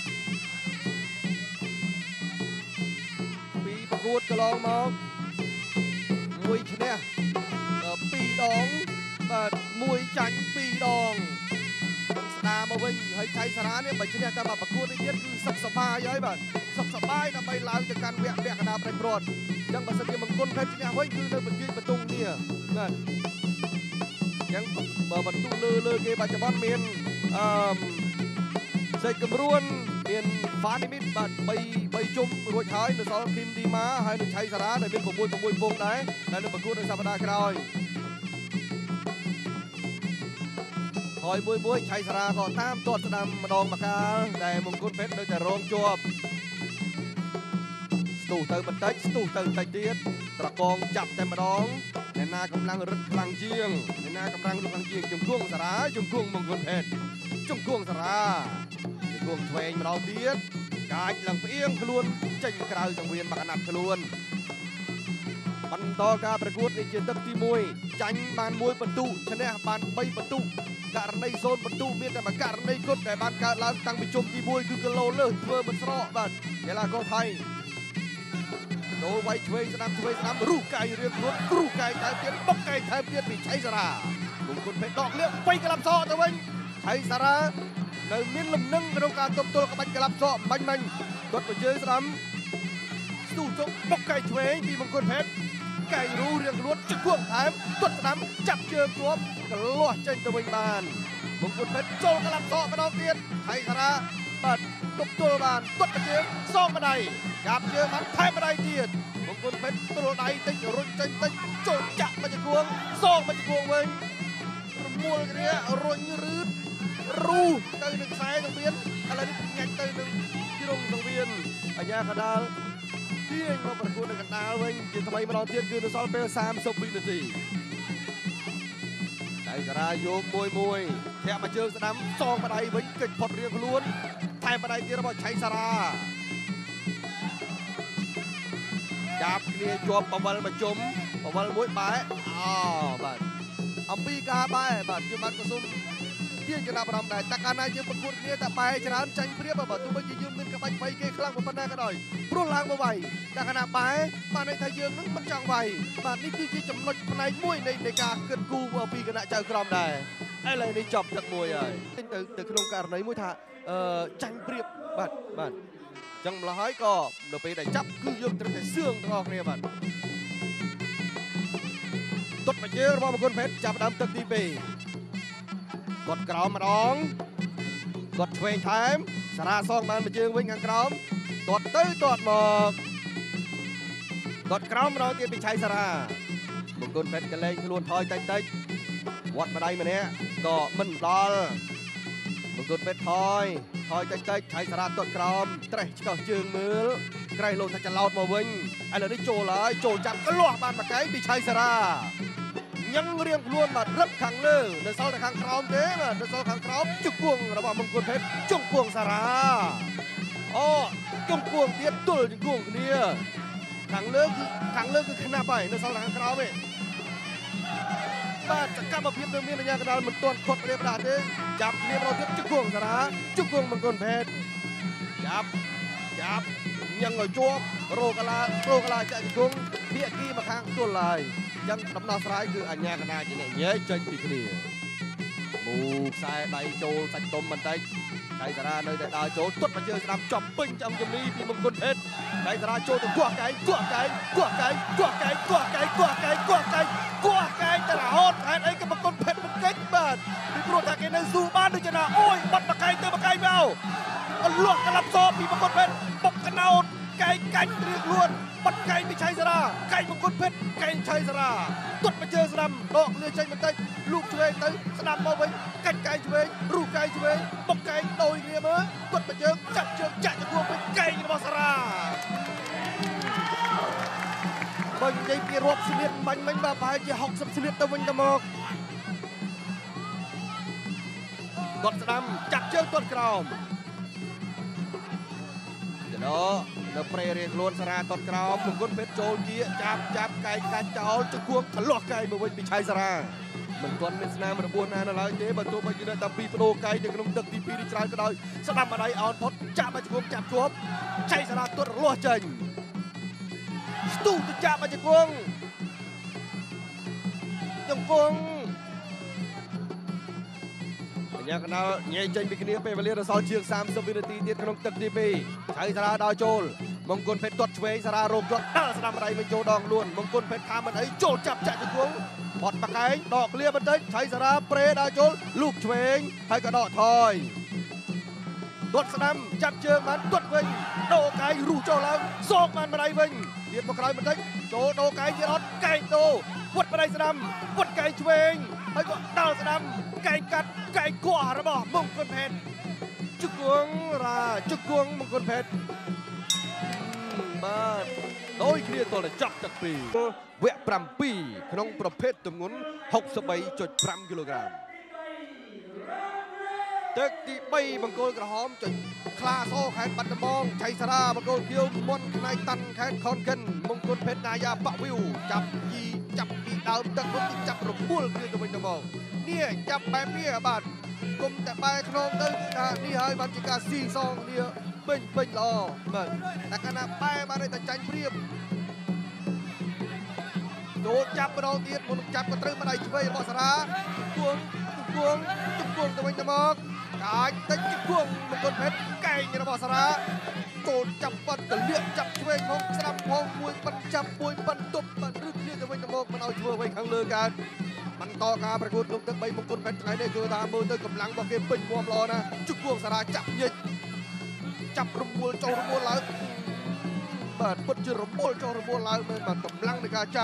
ប្រកួតកន្លងមកមួយឈ្នះ2ដងបាទមួយចាញ់2ដងស្ដារមកវិញហើយឆៃសារ៉ានេះបើឈ្នះតែមកប្រកួតនេះទៀតគឺសុខសប្បាយហើយបាទសុខសប្បាយដើម្បីឡើងទៅកាន់វគ្គពាក់កណ្ដាលប្រៃព្រាត់អញ្ចឹងបើសិនជាមង្គលផេតឈ្នះវិញគឺនៅបន្ទាយបន្ទង់នេះបាទអញ្ចឹងបើបន្ទុកលើគេបច្ចុប្បន្នមានសេចកំរួនមានហ្វានីមីតបាទ3ជុំរួចហើយនៅសល់គីមឌីម៉ាហើយនឹងឆៃសារ៉ាដែលមាន6ពងដែរដែលនឹងប្រកួតនៅសប្តាហ៍ក្រោយហើយមួយឆៃសារ៉ាក៏តាមទាត់ស្ដាំម្ដងម្កាលដែលមង្គលពេទ្យនៅតែរងជាប់ស្ទុះទៅបន្តិចស្ទុះទៅបន្តិចទៀតត្រកងចាប់តែម្ដងអ្នកណាកម្លាំងរឹតខ្លាំងជាងអ្នកណាកម្លាំងរឹតខ្លាំងជាងជង្គង់សារ៉ាជង្គង់មង្គលពេទ្យជង្គង់សារ៉ាគួងឆ្វេងម្ដងទៀតកាចឡើងផ្អៀងខ្លួនចេញក្រៅសង្វៀនមកអាណត្តិខ្លួនបន្តការប្រកួតនេះជាទឹកទី1ចាញ់បាន1បន្ទុកឈ្នះបាន3បន្ទុកករណី0បន្ទុកមានតែមួយករណីគត់ដែលបានកើតឡើងតាំងពីជុំទី1គឺគីឡូលើសធ្វើមិនស្រកបាទកីឡាករថៃចូលវាយឆ្វេងស្ដាំរុះកាយរៀងខ្លួនគ្រូកាយថែមទៀតបុកកាយថែមទៀតពីឆៃសារ៉ាមង្គលពេទ្យដកលៀក3ក្លាប់សក់ទៅវិញឆៃសារ៉ានៅមានលំនឹងក្នុងការទប់ទល់ក្បាច់ក្លាប់សក់បាញ់គាត់ទៅជើងស្ដាំស្ទុះចុកបុកកាយឆ្វេងពីមង្គលពេទ្យកែងរូរៀងខ្លួនជង្គង់ថែមទាត់ស្ដាំចាប់ជើងគ្រាប់កលាស់ចេញទៅវិញបានមង្គលពេទ្យចូលក្លាប់សក់ម្ដងទៀតឆៃសារ៉ាបាទទប់ទល់បានទាត់ទៅជើងសងម្ដាយកាប់ជើងបានថែមម្ដាយទៀតមង្គលពេទ្យទល់ដៃតិចរុញចេញតិចចូលចាក់មកជង្គង់សងមកជង្គង់វិញរមួលគ្រារុញរឺតរូទៅនឹងខ្សែសង្វៀនឥឡូវនេះញាច់ទៅនឹងជ្រុងសង្វៀនអាញាកដាលទាញមកប្រកួតនៅកណ្ដាលវិញជាថ្មីម្ដងទៀតគឺនៅសល់ពេល30វិនាទីដៃសារ៉ាយកមួយធាក់មកជើងស្ដាំសងម្ដាយវិញកិច្ចផុតរៀងខ្លួនថែមម្ដាយទៀតរបស់ឆៃសារ៉ាចាប់គ្នាជាប់បវលមកជុំបវលមួយបែបាទអំពីការបែបាទខ្ញុំបានក៏សូមទាញចំណាប់អារម្មណ៍ដែរតែកាលណាយើងប្រកួតគ្នាតែបែច្រើនចាញ់ព្រៀបបើទោះបីជាយើងមានក្បាច់វាយគេខ្លាំងប៉ុណ្ណាក៏ដោយព្រោះឡើងមកវាយតែកាលណាបែបានន័យថាយើងនឹងមិនចង់វាយបាទនេះគឺជាចំណុចផ្នែកមួយនៃការគិតគូរពីគណៈចៅក្រមដែរឥឡូវនេះចប់ទឹកមួយហើយទៅក្នុងករណីមួយថាចាញ់ព្រៀបបាទចឹងម្ល៉េះហើយក៏នៅពេលដែលចាប់គឺយើងត្រូវតែសឿងទាំងអស់គ្នាបាទទុតមកជើងរបស់មង្គលពេទ្យចាប់ដើមទឹកទី2គាត់ក្រោមម្ដងគាត់ឆ្វេងថែមសារ៉ាសងបានមកជើងវិញខាងក្រោមទាត់ទៅទាត់មកគាត់ក្រោមម្ដងទៀតពីឆៃសារ៉ាមង្គលពេទ្យកលែងខ្លួនថយតិចวัดมาได้มาเนี้ยก็มันดอลมงกุฎเพชรถอยใจใช้สระต้นกรอมเตะก็จึงมือใกล้ลงถ้าจะเล่ามาวิ่งไอ้เหล่านี้โจเลยโจจับก็ลวกบานมาไกลดิชัยสระยังเรียงล้วนมารับขังเลยเดินเสาในขังครอมเด้มาเดินเสาขังครอมจุกกวงระหว่างมงกุฎเพชรจุกกวงสระอ๋อจุกกวงเตี้ยตุ้ลจุกกวงเนี่ยขังเลิกคือขนาดไปเดินเสาในขังครอมเองจะกลับมาเพียบเดิมมีระยะกระดานมันตัวขดเรียบร้อยเลยจับเรียบร้อยจุกกวงสระจุกกวงมังกรเพชรจับยังเอาจวบโรกลาจะจุกกวงเพียกี้มาข้างตัวลายยังดำนาสายคืออัญญากนาจีเนี่ยเย้ใจปีกนี่มูสายใบโจสัจตมมันได้ใช้สาราในแต่ดาวโจตุดมาเจอสนามจอมปิ้งจำจำนี้ปีมังกรเพชรใช้สาราโจตัวกัวไก่แต่ละฮอดแทนไอ้กับมังกรเพชรมันเก่งมากมีโปรตาเกนในสู่บ้านด้วยชนะโอ้ยบัดมาไก่เตอมาไก่เบาลวกกระลับซอปีมังกรเพชรปกกระนาดไก่เรียกล้วนบัดไก่ไม่ใช่สาราไก่มังกรเพชรไก่ใช่สาราตุดมาเจอสนามดอกเรือใจมันได้ลูกช่วยได้สนามมาไว้ไก่ช่วยรูปไก่ช่วยปกไก่โดยเรียมือตุดมาเจอจับเจอจะรวมเป็นไก่ในบอสราบังใจปีรบสิเลียนบังมันมาไปจะหกสิบสิเลียนตะวันตะมอกตุดสนามจับเจอตุดกรอมเนาะเราเปรย์เรียกล้วนสระตอนกราวมงคลเพชรโจลเกี้ยจับไก่การเจ้าจะควงทะลอกไก่มาไว้ปีชัยสระมันตอนเป็นสนามมันบวนนานอะไรเจ๊บรรทุกไปยืนตามปีโปรไก่เด็กน้องตึกทีปีดิจายก็ได้สนามอะไรอ่อนพดจับมาจะควงจับจวบชัยสระตัวรัวเจนสตูจะจับมาจะควงยังควงเนี่ยกันเอาเนี่ยใจปีนี้ไปเวลีเราซ้อมเชียง30 วินาทีเดียวขนมตึกทีปีใช้สระดาวโจลมงคลเพชรตดช่วยสระโรมตดสนามอะไรไม่โจดองล้วนมงคลเพชรข้ามมันไอ้โจจับจะควงบอดปากไก่ดอกเลี้ยบันเทิงใช้สระเปรย์ดาวโจลลูกช่วยให้กระดอกถอยตดสนามจับเชิงมันตดเวงโดไก่รูโจแล้วซอกมันมาได้เวงเดียดปากไก่บันเทิงโจโดไก่เดียดไก่โตวัดมาได้สนามวัดไก่ช่วยให้ก็ดาวสนามไก่กัดไก่กว่าระบอบมงคลเพชรจุกวงมงคลเพชรมาโดยเคลียร์ตัวเลยจับจากปีเวะปรำปีขนมประเภทจำนวน63.5 กิโลกรัมตึกที่ใบมังกรกระหอมจนคลาโซ่แขนบัตรมองชัยสรามังกรเกียวมอนนายตันแขนคอนเกนมงคลเพชรนายาปะวิวจับปีดาวตึกรถที่จับรถบุ้ลคือตัวเป็นตัวมองเนี่ยจับแบบนี้บาดกลมแต่ใบขนมตึกนี่ให้บัตรจิกา4 ซองเนี่ยเป็นรอเหมือนแต่ขณะไปมาได้แต่ใจเปรียบโดนจับมาโดนเตียนมันจับกระตือมาได้ช่วยบอสราจุกกวงตัวเป็นตัวมองกายแต่จุกกวงมันกดเพชรไก่ในบอสราโดนจับปันกระเลือกจับช่วยของสนามพองมวยปันจับมวยปันตบปันรึกเรียกตัวเป็นตัวมองมันเอาช่วยไว้ข้างเลือกันมันต่อการประกวดลงตึกใบมงคลเพชรไงได้คือตามมือตึกกำลังบอกเกมเป็นวอร์มรอนะจุกกวงสราจับยิงจับรำมวยโจรมวยแล้วเปิดปุ๊บจะรำมวยโจรมวยแล้วมันแบบกำลังในการจับ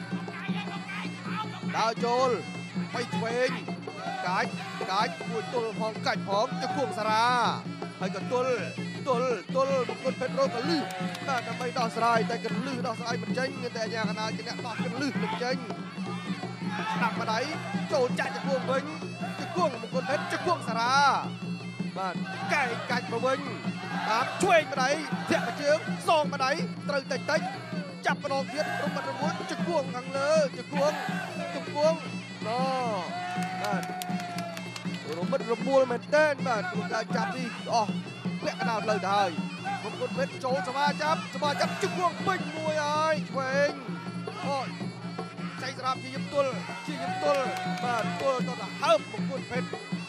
ดาวโจลไปเทวงกายมวยตุลพองไก่พองจะควงสราให้กับตุลมงคลเพชรโรกันลื่นน่าจะไม่ดอกสลายแต่กันลื่นดอกสลายมันเจ๊งแต่ยาขนาดจะเนี่ยดอกกันลื่นมันเจ๊งหนักมาไหนโจจะควงเวงจะควงมงคลเพชรจะควงสราบ้านไก่มาเวงช่วยมาไหนเทียบมาเชืองซองมาไหนตรึงเต็งจับกระดองเทียบลงมาตรงนู้นจะควงทางเลยจะควงน้อบ้านรวมมัวมันเต้นบ้านตัวการจับนี่อ๋อเวะกระดาษเลยได้มงคลเพชรโจสมาจับจะควงเป็นมวยไอ้เวงอ๋อใจสลับชี้ยิ้มตัวบ้านตัวละห้ามมงคลเพชร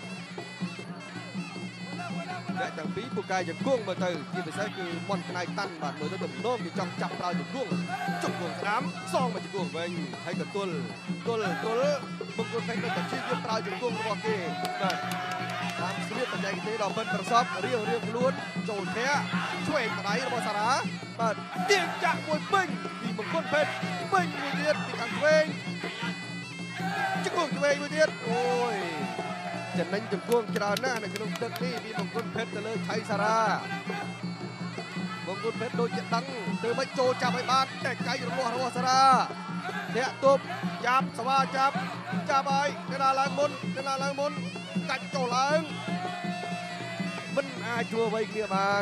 และจากปีบุกไก่จากกุ้งมาเตยที่ไปใช้คือมอนนายตั้นบาดมือตัวโน้มที่จ้องจับเราจากกุ้งจุกกุ้งสนามซองมาจากกุ้งเวงให้กับตัวมงคลเพชรก็จะชี้ยิ้มเราจากกุ้งบอกเกย์ตามเสียบปัญญากิเตเราเป็นประสบเรียวล้วนโจลแท้ช่วยไหนระบบสาระมาเดี่ยงจากมวยปิ้งที่มงคลเพชรปิ้งมวยเดียดที่ขังเวงจุกគង់ឆ្វេងមួយទៀតអូយចំណេញជង្គង់ច្រើនណាស់នៅក្នុងទឹកនេះពីមង្គលភេទទៅលើឆៃសារ៉ាមង្គលភេទដូចជាដឹងទៅមិនចូលចាប់ឲ្យបានតែកាយរបស់សារ៉ាធាក់ទប់ចាប់សវ៉ាចាប់ឲ្យទៅដល់ឡើងមុនកាច់ចូលឡើងមិនអាចជួអ្វីគ្នាបាន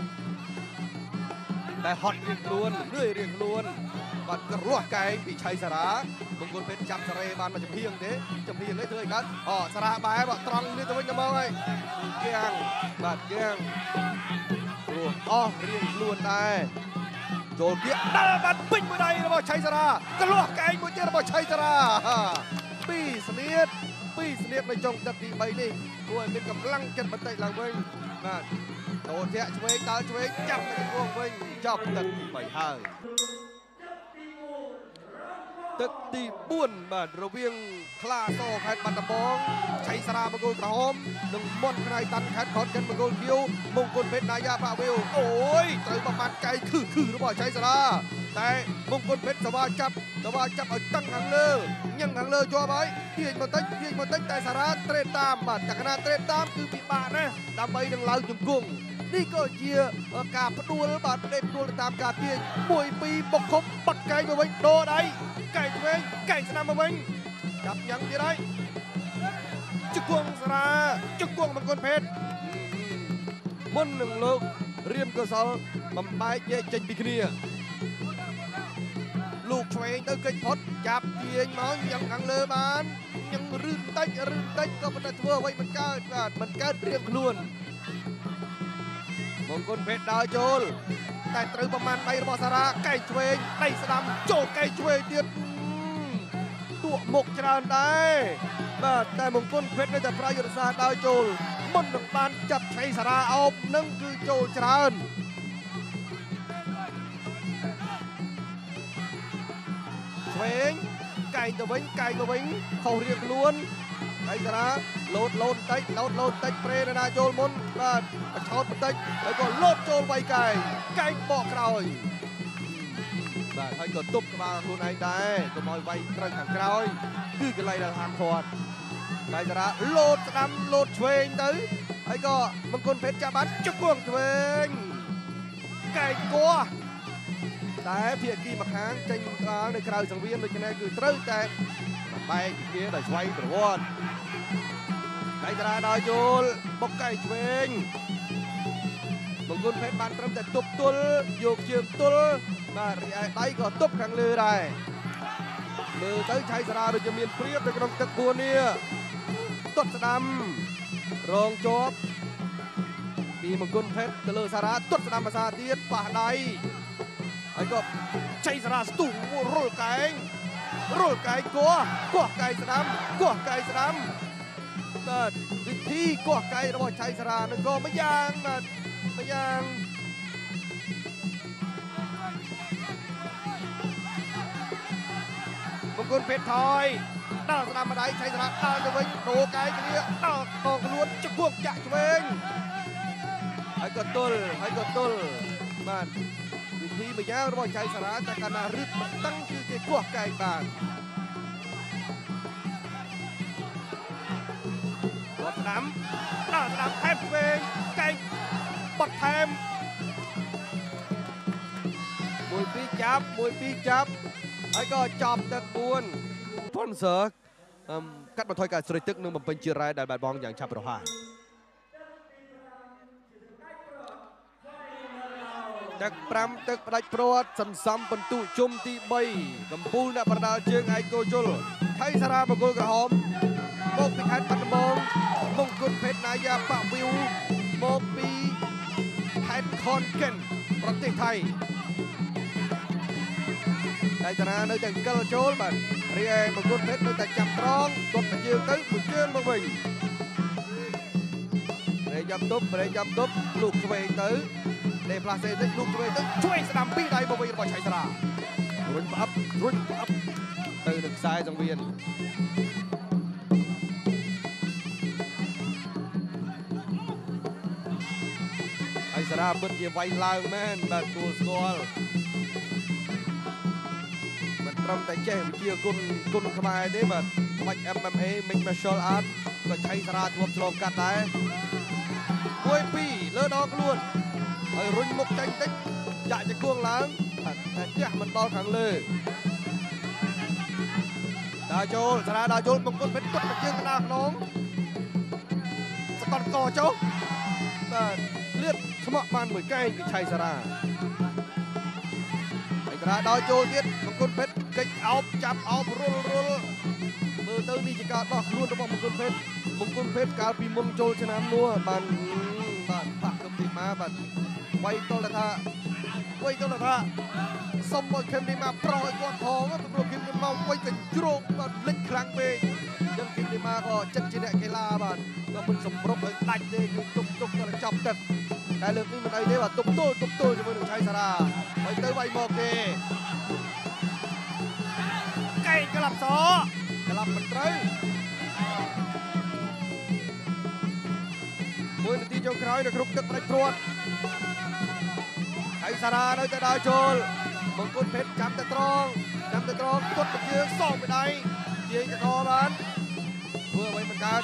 តែហត់រៀងខ្លួនលឿយរៀងខ្លួនបាត់គ្រោះកែងពីឆៃសារ៉ាមង្គលភេទចាប់សារ៉េបានមកចំហៀងទេធ្វើឲ្យកើតសារ៉ាបែបត្រង់នេះទៅវិញទៅមកហើយគៀងបាទគៀងព្រោះអស់រៀងខ្លួនដែរចូលគៀកដល់បាត់ពេញមួយដៃរបស់ឆៃសារ៉ាគ្រោះកែងមួយទៀតរបស់ឆៃសារ៉ាពីស្នៀតនៅចុងទឹកទី3នេះគួរឲ្យមានកម្លាំងចិត្តបន្តិចឡើងវិញបាទតោធាក់ឆ្វេងដើរឆ្វេងចាប់ទៅគង់វិញចប់ទឹកទី3ហើយទឹកទី4បាទរវាងខ្លាសខេត្តបាត់ដំបងឆៃសារ៉ាមង្គលក្រហមនិងមន់ខ្នៃតាន់ខេត្តខនកិនមង្គលខៀវមង្គលភេទណាយ៉ាបាវីវអូយត្រូវប្រមាណកែខឺរបស់ឆៃសារ៉ាតែមង្គលភេទសវ៉ាចាប់ឲ្យតឹងខាងលើញ៉ឹងខាងលើជាប់ហើយទាញបន្តិចតែសារ៉ាត្រេតតាមបាទតែកណាត្រេតតាមគឺពិបាកណាស់ដើម្បីនឹងឡើងជង្គង់នេះក៏ជាការផ្ដួលបាទផ្ដេកផ្ដួលតាមការទាញ1 2បុកខុបបាត់កែងមកវិញដូរដៃកែងឆ្វេងកែងស្ដាំមកវិញចាប់ញ៉ាំទៀតហើយជង្គង់សារ៉ាជង្គង់មង្គលភេទមុននឹងលោករៀមកសលបំបែកយកចេញពីគ្នាលោកឆ្វេងទៅកិច្ចផុតចាប់ទាញមកញ៉ាំខាងលើបានញ៉ាំរឺតិចក៏ប៉ុន្តែធ្វើអ្វីមិនកើតបាទមិនកើតព្រៀងខ្លួនមង្គលភេទដើរចូលតែត្រូវប្រមាណដៃរបស់សារ៉ាកែងឆ្វេងដៃស្ដាំចូលកែងឆ្វេងទៀតទួមុខច្រើនដែរបាទតែមង្គលភេទនៅតែប្រើយុទ្ធសាស្ត្រដើរចូលមុននឹងបានចាប់ឆៃសារ៉ាអោបនឹងគឺចូលច្រើនឆ្វេងកែងទៅវិញខុសរៀងខ្លួនឆៃសារ៉ាលោតបន្តិចប្រេនណាចូលមុនបាទឆោតបន្តិចហើយក៏លោតចូលវាយកែងបកក្រោយបាទហើយក៏ទប់ក្បាលខ្លួនឯងដែរកុំឲ្យវាយត្រូវខាងក្រោយគឺកន្លែងដែលហាមឃាត់ឆៃសារ៉ាលោតស្ដាំលោតឆ្វេងទៅហើយក៏មង្គលភេទចាប់បានជង្គង់ឆ្វេងកែងគោះតែភាគីម្ខាងចេញក្បាលនៅក្រៅសង្វៀនដូច្នេះគឺត្រូវតែបែកពីគ្នាដោយស្វ័យប្រវត្តិឆៃសារ៉ាដើរចូលបុកកែងឆ្វេងមង្គលភេទបានត្រឹមតែទប់ទល់យកជើងទល់បាទរីឯដៃក៏ទប់ខាងលើដែរមើលទៅឆៃសារ៉ាដូចជាមានព្រៀបនៅក្នុងទឹក4នេះទាត់ស្ដាំរងជាប់ពីមង្គលភេទទៅលើសារ៉ាទាត់ស្ដាំភាសាទៀតប៉ះដៃហើយក៏ឆៃសារ៉ាស្ទុះរុលកែងគោះកែងស្ដាំបាទវិធីគោះកែងរបស់ឆៃសារ៉ានឹងក៏ម្យ៉ាងបាទម្យ៉ាងមង្គលភេទថយដល់ស្ដាំម្ដាយឆៃសារ៉ាដើរទៅវិញដូរកែងគ្នាដល់ដងខ្លួនជង្គង់ចាក់ឆ្វេងហើយក៏ទល់បាទវិធីម្យ៉ាងរបស់ឆៃសារ៉ាតែកាលណារឹតមិនតឹងគឺគេគោះកែងបានដល់ស្ដាំថែមឆ្វេងកែងបត់ថែម1 2ចាប់ហើយក៏ចាប់ទឹក4 sponsor កាត់បន្ថយការស្រេកទឹកនិងបំពេញជារ៉ែដែលបាត់បង់យ៉ាងឆាប់រហ័សទឹក5ទឹកផ្ដាច់ព្រាត់សន្សំបន្ទុជុំទី3កំពូលអ្នកប្រដាល់ជើងឯកគោជុលឆៃសារ៉ាមង្គលក្រហមមកពីខេត្តបាត់ដំបងមង្គលភេទណាយ៉ាបាវីវមកពីខេត្តខនកិនប្រទេសថៃឆៃសារ៉ានៅតែអង្គិលចូលបាទរីឯមង្គលភេទនៅតែចាប់ត្រង់ទប់ជើងទៅមួយជើងមកវិញប្រេចាំទប់លោកឆ្វេងទៅលេផ្លាសេតិចលោកឆ្វេងទៅឆ្វេងស្ដាំពីដៃមកវិញរបស់ឆៃសារ៉ារុញផ្អាប់ទៅនឹងខ្សែសង្វៀនឆៃសារ៉ាពិតជាវាយឡើងមែនបាទគួរស្គាល់មិនប្រត្រឹមតែចេះវិជាគុណខ្មែរទេបាទក្បាច់ MMA Mixed Martial Art ក៏ឆៃសារាធ្លាប់ឆ្លងកាត់ដែរ1 2លើដងខ្លួនហើយរុញមុខចាញ់តិចចាក់ជង្គង់ឡើងតែជះមិនដល់ខាងលើដើរចូលសារាដើរចូលបង្គន់ពេជ្រទាត់មកជើងកណ្ដាលខ្នងសកត់កចុះបាទលៀតស្មក់បានមួយកែងពីឆៃសារាហើយសារាដើរចូលទៀតបង្គន់ពេជ្រកិច្ចអោបចាប់អោបរុលមើលទៅនេះជាការដោះខ្លួនរបស់បង្គន់ពេជ្រកាលពីមុនចូលឆ្នាំនោះបានបាក់គំទីម៉ាបាទវាយតលថាសុំមកគឹមឌីម៉ាប្រោឲ្យគាត់ផងព្រោះគឹមឌីម៉ាវាយកញ្ជ្រោកបាទលិចខ្លាំងពេកអញ្ចឹងគឹមឌីម៉ាក៏ចិត្តជាអ្នកកីឡាបាទក៏មិនសម្រុកឲ្យដាច់ទេគឺទុកទៅចាប់ទឹកតែលើកនេះមិនអីទេបាទទប់ទល់ជាមួយនឹងឆៃសារាហើយទៅវាយមកទេកែងក្លាប់មិនត្រូវ1 នាទីចុងក្រោយនៅគ្រប់ទឹកផ្ដាច់ព្រាត់ឆៃសារានៅតែដើរចូលបង្គន់ពេជ្រចាំតែត្រង់ទាត់ទៅជើងសងពីដៃទាញកកបានធ្វើអ្វីមិនកើត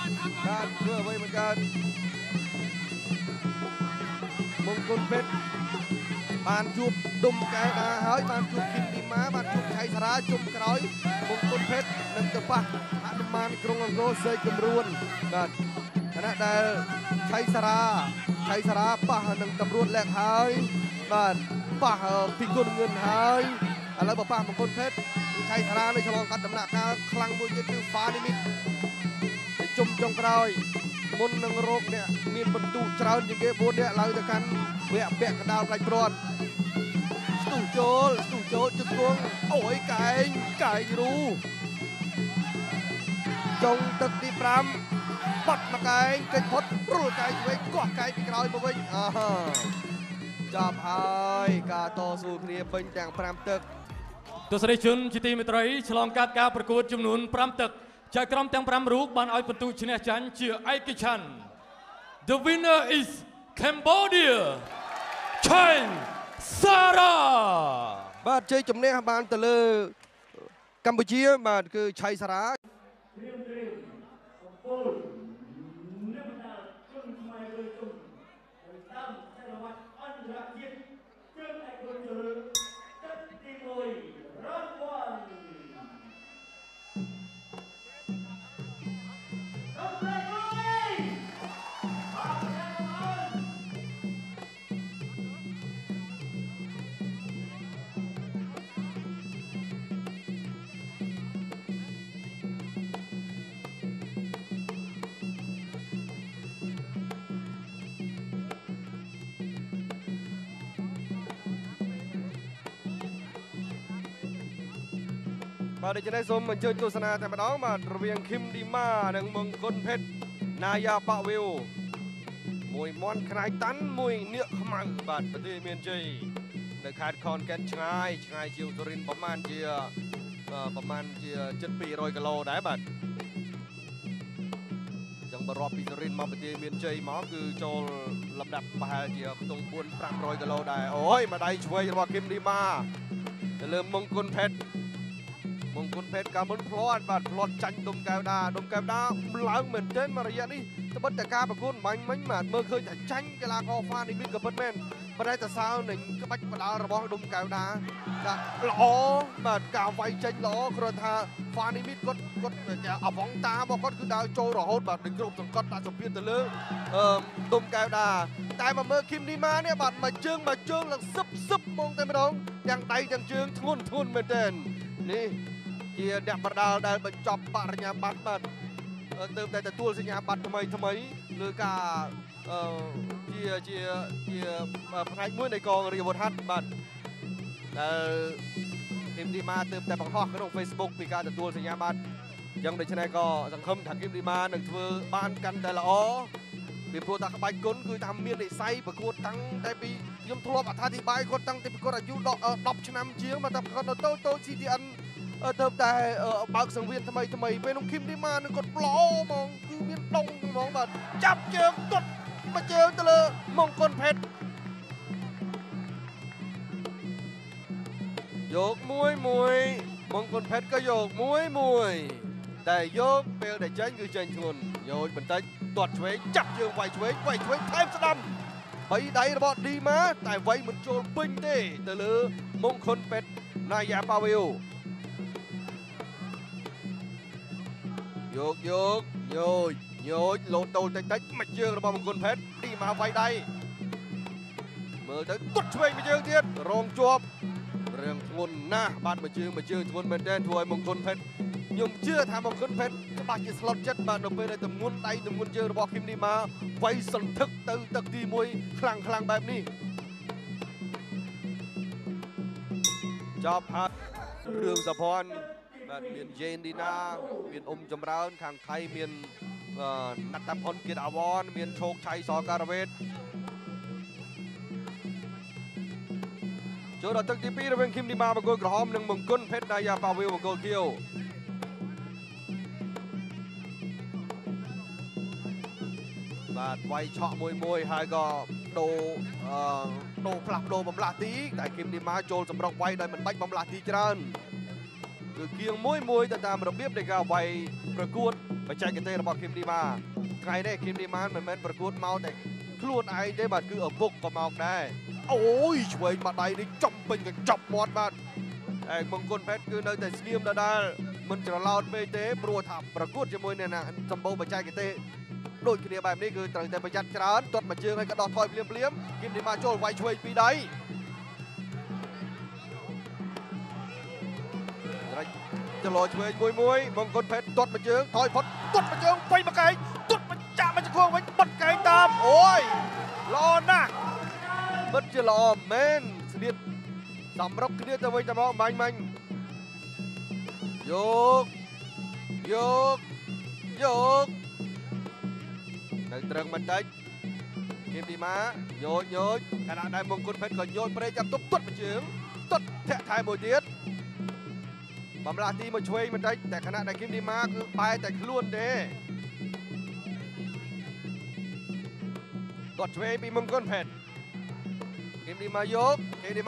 បង្គន់ពេជ្របានជួបដុំកែដាហើយបានជួបគឹមឌីម៉ាបានជួបឆៃសារាជុំក្រោយបង្គន់ពេជ្រនឹងទៅប៉ះហនុមានក្រុងអង្គរសេកគំរួនបាទខណៈដែលឆៃសារាប៉ះនឹងតម្រួតលក្ខហើយបាទប៉ះពីគុណងឿនហើយឥឡូវប៉ះបង្គន់ពេជ្រឆៃសារានៅឆ្លងកាត់ដំណាក់កាលខ្លាំងមួយទៀតគឺហ្វានីមីតជុំចុងក្រោយមុននឹងរោគអ្នកមានបន្ទុកច្រើនជាងគេ4នាក់ឡើងទៅកាន់វគ្គពាក់កណ្ដាលផ្ដាច់ព្រាត់ស្ទុះចូលជង្គង់អូយកែងរូចុងទឹកទី5បាត់មកកែងកិច្ចផុតរុលកែងវិញកោះកែងពីក្រោយមកវិញចាប់ហើយការតស៊ូគ្នាពេញទាំង5ទឹកទស្សនិកជនជាទីមេត្រីឆ្លងកាត់ការប្រកួតចំនួន5ទឹកចៅក្រមទាំង5រូបបានឲ្យពិន្ទុឈ្នះចាញ់ជាឯកច្ឆន្ទ The winner is Cambodia Chai Sara បាទជ័យជំនះបានទៅលើកម្ពុជាបាទគឺឆៃសារាបាទដូច្នេះសូមអញ្ជើញទស្សនាតែម្ដងបាទរវាងគឹមឌីម៉ានិងមង្គន់ពេជ្រណាយ៉ាបាក់វីវមួយមន់ខ្នាយតាន់មួយនៀកខ្មៅបាទប្រទេសមានជ័យនៅខេត្តខនកែនឆ្ងាយជាវរិនប្រមាណជាជិត200គីឡូដែរបាទចឹងបើរាប់ពីវរិនមកប្រទេសមានជ័យមកគឺចូលលំដាប់ប្រហែលជាខ្ទង់400-500គីឡូដែរអូយម្ដាយឆ្វេងរបស់គឹមឌីម៉ាទៅលើមង្គន់ពេទ្រកាលមុនផ្លាត់ចាញ់ដុំកែវដាឡើងមែនទែនមករយៈនេះត្បិតតែការប្រកួតបាញ់មិញបាទមើលឃើញថាចាញ់កីឡាករហ្វានីមីតក៏ពិតមែនប៉ុន្តែតសៅនឹងក្បាច់បដាល់របស់ដុំកែវដាដាក់ល្អបាទការវាយចេញល្អគ្រាន់ថាហ្វានីមីតគាត់អវងតារបស់គាត់គឺដើរចូលរហូតបាទនឹងគ្រប់សង្កត់ដាក់សម្ពាធទៅលើដុំកែវដាតែមកមើលគឹមឌីម៉ានេះបាទមួយជើងឡើងសឹបហ្មងតែម្ដងទាំងដៃទាំងជើងធ្ងន់មែនទែននេះជាអ្នកបដាល់ដែលបញ្ចប់បរិញ្ញាបត្របាទទើបតែទទួលសញ្ញាបត្រថ្មីលើការជាផ្នែកមួយនៃកងរាជអាវុធហត្ថបាទដែលគឹមឌីម៉ាទើបតែបង្ហោះក្នុង Facebook ពីការទទួលសញ្ញាបត្រអញ្ចឹងដូច្នេះក៏សង្ឃឹមថាគឹមឌីម៉ានឹងធ្វើបានកាន់តែល្អពីព្រោះថាក្បាច់គុណគឺថាមាននិស្ស័យប្រកួតតាំងតែពីខ្ញុំធ្លាប់អត្ថាធិប្បាយគាត់តាំងពីគាត់អាយុ10ឆ្នាំជាងមកតែគាត់នៅតូច CTN ទៅតែបើកសង្វៀនថ្មីពេលនោះគឹមឌីម៉ានឹងគាត់ប្លោហ្មងគឺមានដងហ្មងបាទចាប់ជើងគាត់មកជើងទៅលើមង្គន់ពេជ្រយកមួយมงคลเพชรก็โยกมวยแต่โยกเปลแต่เจนคือเจนชนโยกเป็นใจตอดช่วยจับเชือกไว้ช่วยแทมสะดำไปได้ระบอดดีมาแต่ไว้เหมือนโจลปิงเต้แต่เลือมงคลเพชรนายาปาวิลโยกโยโลโตเต็กมาเชือกระบอดมงคลเพชรดีมาไว้ได้เมื่อtớiตอดช่วยมาเชือกเทียนรองจวบเรื่องงนนะบ้านมาเชือกงนเป็นแดนถวยมงคลเพชรยมเชื่อทำมงคลเพชรบาดเจ็บสลดเจ็ดบาดโดนไปในตำงวนไตตำงวนเจอระบอกคิมดีมาไว้สันทึกตึกดีมวยคลังแบบนี้จอบพัดเรื่องสะพอนแบบเมียนเจนดีนาเมียนจำร้าวขังไทยเมียนนัตพลเกียรติอวรเมียนโชคชัยสการเวทโจดตึกที่ปีระเวงคิมดีมาบางโกลกระหอมหนึ่งมงคลเพชรนายาปาวิลบางโกลเกียวบาดไว้เฉาะมวยหายก็โดปลับโดบำลาตีแต่คิมดีมาโจลสำรองไว้ได้มันใบบำลาตีจรันคือเกียงมวยแต่ตามระเบียบในการไว้ประกวดไปใจกันเตะระบอกคิมดีมาใครได้คิมดีมาเหมือนประกวดเมาแต่คล้วนไอ้ได้บัดคือเอาบุกก็เมาได้โอ้ยช่วยมาได้นี่จับเป็นกันจับมอดบัดไอ้มงคลเพชรคือในแต่เสียมได้มันจะเล่าไปเตะปลัวถับประกวดจะมวยเนี่ยนะจำโบไปใจกันเตะโดยคือเนี่ยแบบนี้คือตั้งแต่ประหยัดจานตดมาเจอให้กระดอกถอยเปลี่ยมกิมดีมาโจลไว้ช่วยปีใดจะรอช่วยมวยมงคลเพชรตดมาเจอถอยพดตดมาเจอไฟมาไกลตดมาจ่ามาจะควงไว้บัดไกลตามโอ้ยรอนะบัดจะรอแมนเสียดสำรับคือเนี่ยจะไว้จะมองมันโยกในตรึงมันได้เกมดีมาโยนขณะได้มงคลเพชรก็โยนไปได้จับตุ๊บตุ๊ดมาเฉียงตุ๊ดแทะไทยมวยเตี้ยบำราตีมาช่วยมันได้แต่ขณะได้เกมดีมาคือไปแต่คล้วนเด้กดช่วยปีมงคลเพชรเกมดีมายก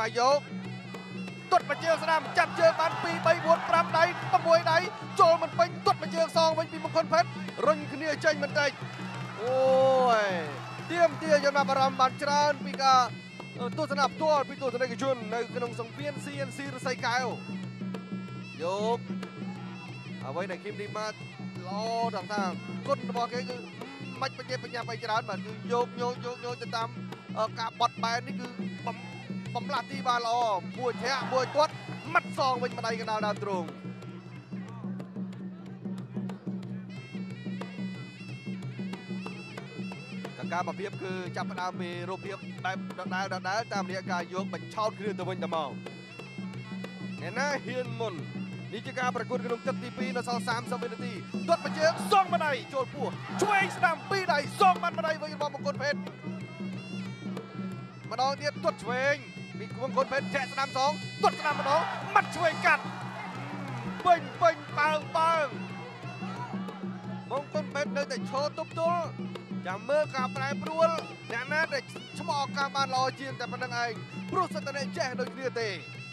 ตุ๊ดมาเฉียงสนามจับเชือกมันปีใบบดปรำได้ประมวยไหนโจมันเป็นตุ๊ดมาเฉียงซองไว้ปีมงคลเพชรรุ่นขึ้นเนี่ยใจมันได้โอ้ยเตรียมจนมาบารมบันจรานปีกาตัวสนับตัวปีตัวสนับกชุนในขนมสังเวียน CNC หรือไซไกลยกเอาไว้ในคิมดีมาล้อต่างๆก้นบอลแกคือไม่ไปเจ็บปัญญาไปจรานมันคือโยกจะตามกาบอดแบนนี่คือปั๊มลาตีบาลอมวยแทะมวยตัวมัดซองเป็นบันไดกันดาวตรงการมาเพียบคือจับปนามีรูปเพียบแบบดังตามเรียกการยกเป็นชาวเครือตะวันตะมองเนี่ยนะเฮียนมนนี่จะการประกวดขนมจัดตีปีในซอย30 วินาทีตัวมาเจอส่งมาได้โจลปัวช่วยสนามปีได้ส่งมันมาได้ไว้บอลมงคลเพชรมาดองเดียตัวช่วยมีมงคลเพชรแฉสนาม2ตัวสนามมาดองมัดช่วยกัดเป่งปังมงคลเพชรเลยแต่โชว์ตุ๊บตัวจำเมื่อกาแปรปรวนเนี่ยนะแต่ชั่วโมงการบานรอเชียงแต่มันยังไงปรุษตะเนแจ้โดยเคลียร์เตะ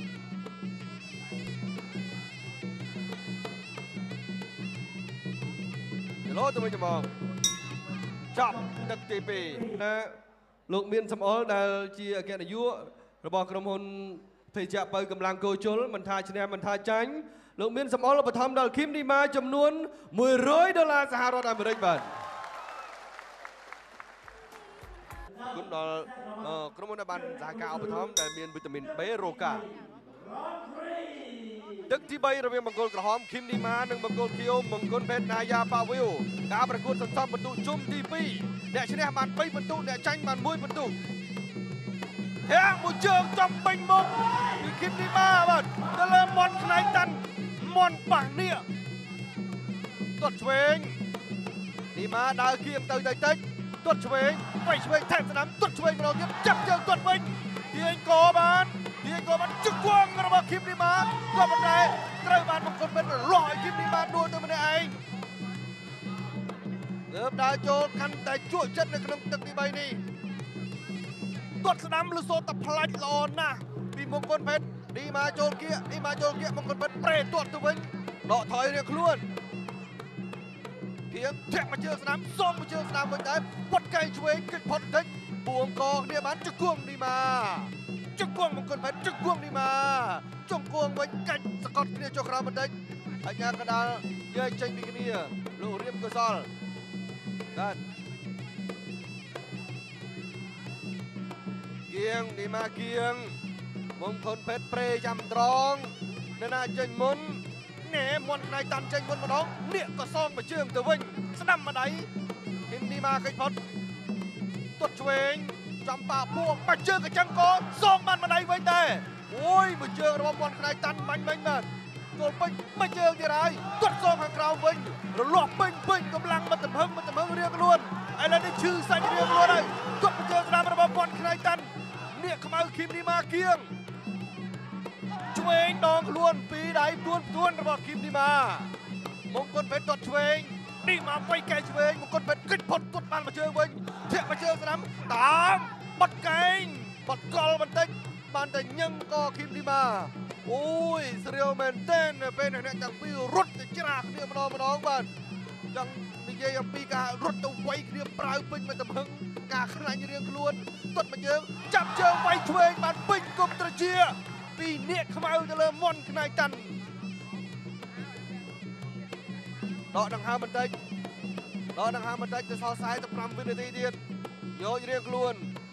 เดี๋ยวรอจะไม่จะมองจับตัดตีปีนะลูกเมียนสมอลได้เชียร์แกนอายุระบอกกรมพลเพจไปกำลังโกชลมันทายชนะมันทายจังลูกเมียนสมอลเราไปทำดาวคิมดีมาจำนวน$100สหรัฐอเมริกาคุณดอลกรมบันสาขาอุปถัมภ์ได้มีวิตามินเบโรกาตึกที่ใบระเบียงมังกรกระหอมคิมดีมาหนึ่งมังกรเขียวมังกรเพชรนายาปาวิลการประกวดซ้ำประตูจุ่มทีปีเดชเนี่ยมันไปประตูเดชจังมันมวยประตูแห่งมุจเจิงจำเป็นมุกมีคิมดีมาบ้านตะเลมอนไนตันมอนปังเนี่ยตัวเชงดีมาดาวเกียมเตยเตยตัวช่วยไปช่วยแทนสนามตัวช่วยเราเก็บจับเจอตัววิ่งเดียงโกมันจุกวงระบบคิมดีมาตัวบันไดเตะบอลบางคนเป็นรอยคิมดีมาดูตัวมันเองเกือบได้โจคันแต่ช่วยเจ็ดในขนมตึกที่ใบนี้ตัวสนามลูโซตะพลัดลอนนะปีมงคลเพชรឌីម៉ាចូលគៀមង្គលពេទ្យប្រេទាត់ទៅវិញដកថយរៀងខ្លួនគៀងធាក់មកជើងស្នាមសូមមកជើងស្នាមវិញដែរពុតកែឆ្វេងគិតផុតតិចបួងកគ្នាបានជង្គង់ឌីម៉ាជង្គង់មង្គលពេទ្យជង្គង់ឌីម៉ាជង្គង់វិញកាច់សកត់គ្នាចុះក្រោមបន្តិចអញ្ញាកដាលយាយចេញពីគ្នាលោករៀបកុសលបាទគៀងឌីម៉ាគៀងមង្គលពេទ្យប្រេចាំត្រង់នៅណាចេញមុនណែមន់ណៃតាន់ចេញមុនម្ដងនាគក៏សងមកជើងទៅវិញស្ដាំម្ដាយគីមឌីម៉ាកិច្ចផុតទុតឆ្វេងចំប៉ាពួងមកជើងកញ្ចឹងកសងបានម្ដាយវិញដែរអូយមួយជើងរបស់មន់ណៃតាន់បាញ់បាទចូលពេញមកជើងទៀតហើយទុតសងខាងក្រោមវិញរលាស់ពេញកម្លាំងមិនទំហឹងរៀងខ្លួនឥឡូវនេះឈឺសាច់រៀងខ្លួនហើយទុតមកជើងស្ដាំរបស់មន់ណៃតាន់នាគខ្មៅគីមឌីម៉ាគៀងឆ្វេងដងខ្លួនពីរដៃទួនរបស់គីមឌីម៉ามงคลเพชรទាត់ឆ្វេងឌីម៉ាវាយកែឆ្វេងមងគលពេទ្យគិតផុតទាត់បានមកជើងវិញធាក់មកជើងស្ដាំតាមបត់កែងបត់កលបន្តិចបានតែញឹងក៏គីមឌីម៉ាអូយស្រាវមែនតែនពេលអ្នកទាំងពីររត់ទៅច្រាគ្នាម្ដងបាទចង់និយាយអំពីការរត់ទៅវាយគ្នាប្រើពេញមកទំហឹងការខ្លាញ់រៀងខ្លួនទាត់មកជើងចាប់ជើងវាយឆ្វេងបានពេញគុំត្រជាពីនាគខ្មៅទៅលើមន់ខ្នាយតាន់ដកដង្ហើមបន្តិចទៅសល់45វិនាទីទៀតយករៀងខ្លួន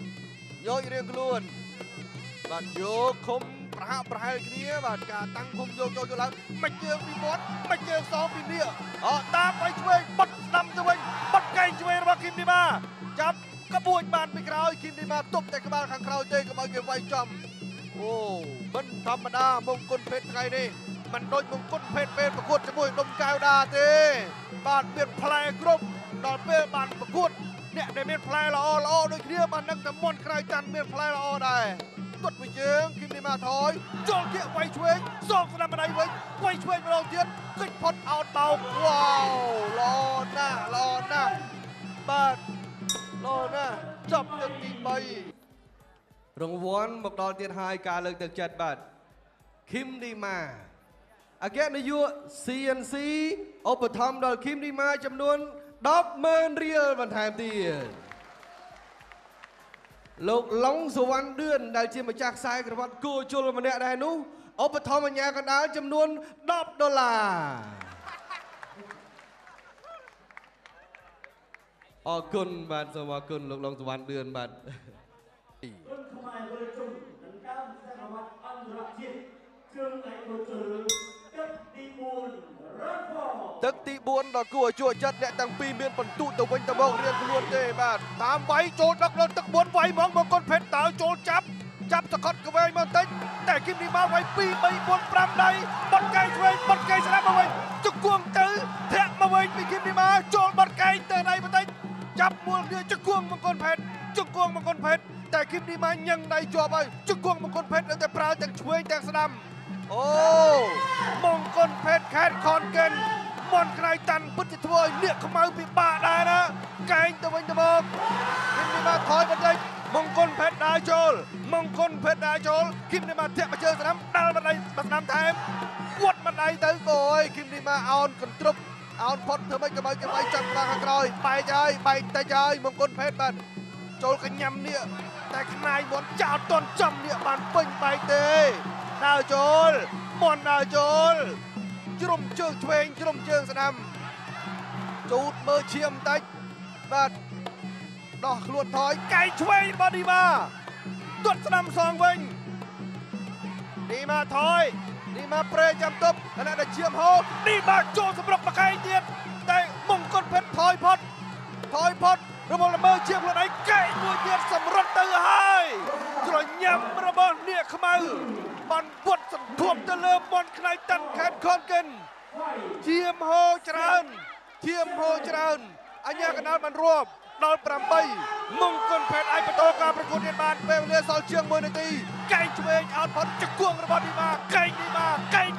បាទយកឃុំប្រហាក់ប្រហែលគ្នាបាទការតាំងឃុំយកឡើងមកជើងពីមាត់មកជើងសងពីនាគតាមវាយឆ្វេងបត់ស្ដាំទៅវិញបត់កែងឆ្វេងរបស់គីមឌីម៉ាចាប់ក្បួនបានពីក្រោយគីមឌីម៉ាទប់តែក្បាលខាងក្រោយទេកុំឲ្យគេវាយចំអូមិនធម្មតាមងគលពេទ្យថ្ងៃនេះมันដូចមង្គលពេទ្យពេលប្រកួតជាមួយដុំកៅដាទេបាទមានផ្លែគ្រប់ដល់ពេលបានប្រកួតអ្នកដែលមានផ្លែល្អដូចគ្នាបាននឹងតែមន់ក្រៅតាន់មានផ្លែល្អដែរទុតមួយជើងគីមឌីម៉ាថយចូលគៀកវាយឆ្វេងសងស្ដាំម្ដាយវិញវាយឆ្វេងម្ដងទៀតគិតផុតអោតបោកវ៉ាវល្អណាស់បាទល្អណាស់ចប់ទឹកទី3រង្វាន់មកដល់ទៀតហើយការលើកទឹកចិត្តបាទគីមឌីម៉ាអគ្គនាយក CNC ឧបត្ថម្ភដល់គីមឌីម៉ាចំនួន 10,000 រៀលបន្ថែមទៀតលោកឡុងសវណ្ណឌឿនដែលជាម្ចាស់ខ្សែក្រវ៉ាត់គោជលម្នាក់ដែរនោះឧបត្ថម្ភអាជ្ញាកណ្ដាលចំនួន$10អរគុណបាទសូមអរគុណលោកឡុងសវណ្ណឌឿនបាទគុណខ្មែរវិលជុំនិងកម្មសកម្មវត្តអន្តរជាតិជើងឯកជនទឹកទី4 ដល់គួរឲ្យជក់ចិត្តអ្នកទាំងពីរមានបន្ទុកទៅវិញទៅមករៀងខ្លួនទេបាទតាមវាយចូលដឹកលើទឹក4វាយមកមង្គលពេទ្យតើចូលចាប់សកត់កវែងមកបន្តិចតែគីមឌីម៉ាវាយ2 3 4 5ដៃបត់កែងឆ្វេងបត់កែងស្ដាប់មកវិញជង្គង់ទៅធាក់មកវិញពីគីមឌីម៉ាចូលបត់កែងទៅដៃបន្តិចចាប់មូលគ្នាជង្គង់មង្គលពេទ្យតែគីមឌីម៉ាញឹងដៃជាប់ហើយជង្គង់មង្គលពេទ្យនៅតែប្រើទាំងឆ្វេងទាំងស្ដាំអូមង្គលពេទ្យខេត្តខនកិនមន់ក្រៃតាន់ពិតជាធ្វើឲ្យនាគខ្មៅពិបាកដែរណាកែងទៅវិញទៅមកគីមឌីម៉ាថយបន្តិចមង្គលពេទ្យដើរចូលគីមឌីម៉ាធាក់មកជើងស្ដាំដាល់បណ្ដៃស្ដាំថែមវត្តបណ្ដៃទៅក៏អើយគីមឌីម៉ាអោនកន្ទ្រប់អោនផុតធ្វើម៉េចក៏ឲ្យគេវាយចាប់ខាងក្រោយបែកតិចហើយមង្គលពេទ្យបាទចូលកញ្ញាំនាគតែខ្នាយមន់ចោលតន់ចំនាគបានពេញបែកទេដើរចូលមន់ដើរចូលជ្រុំជើងឆ្វេងជ្រុំជើងស្ដាំជូតមើលឈាមបន្តិចបាទដោះខ្លួនថយកែងឆ្វេងរបស់ឌីម៉ាទាត់ស្ដាំសងវិញឌីម៉ាថយឌីម៉ាប្រេចាំទប់ខណៈដែលឈាមហូរឌីម៉ាចូលសម្រុកមកកែងទៀតតែមង្គលពេទ្យថយផុតរវល់មើលឈាមខ្លួនឯងកែងមួយទៀតសម្រុតទៅហើយជ្រញ៉ាំរបស់នាគខ្មៅបានពុតសន្ទុំទៅលើមន់ខ្នាយតាន់ខេត្តខនកិនឈាមហូរច្រើនអញ្ញាកណ្ដាលបានរាប់ដល់8មង្គលពេទ្យអាចបន្តការប្រកួតទៀតបានពេលវេលាសល់ជាង1នាទីកែងឆ្វេងអោតផុតជង្គង់របស់ឌីម៉ាកែងឌីម៉ាកែង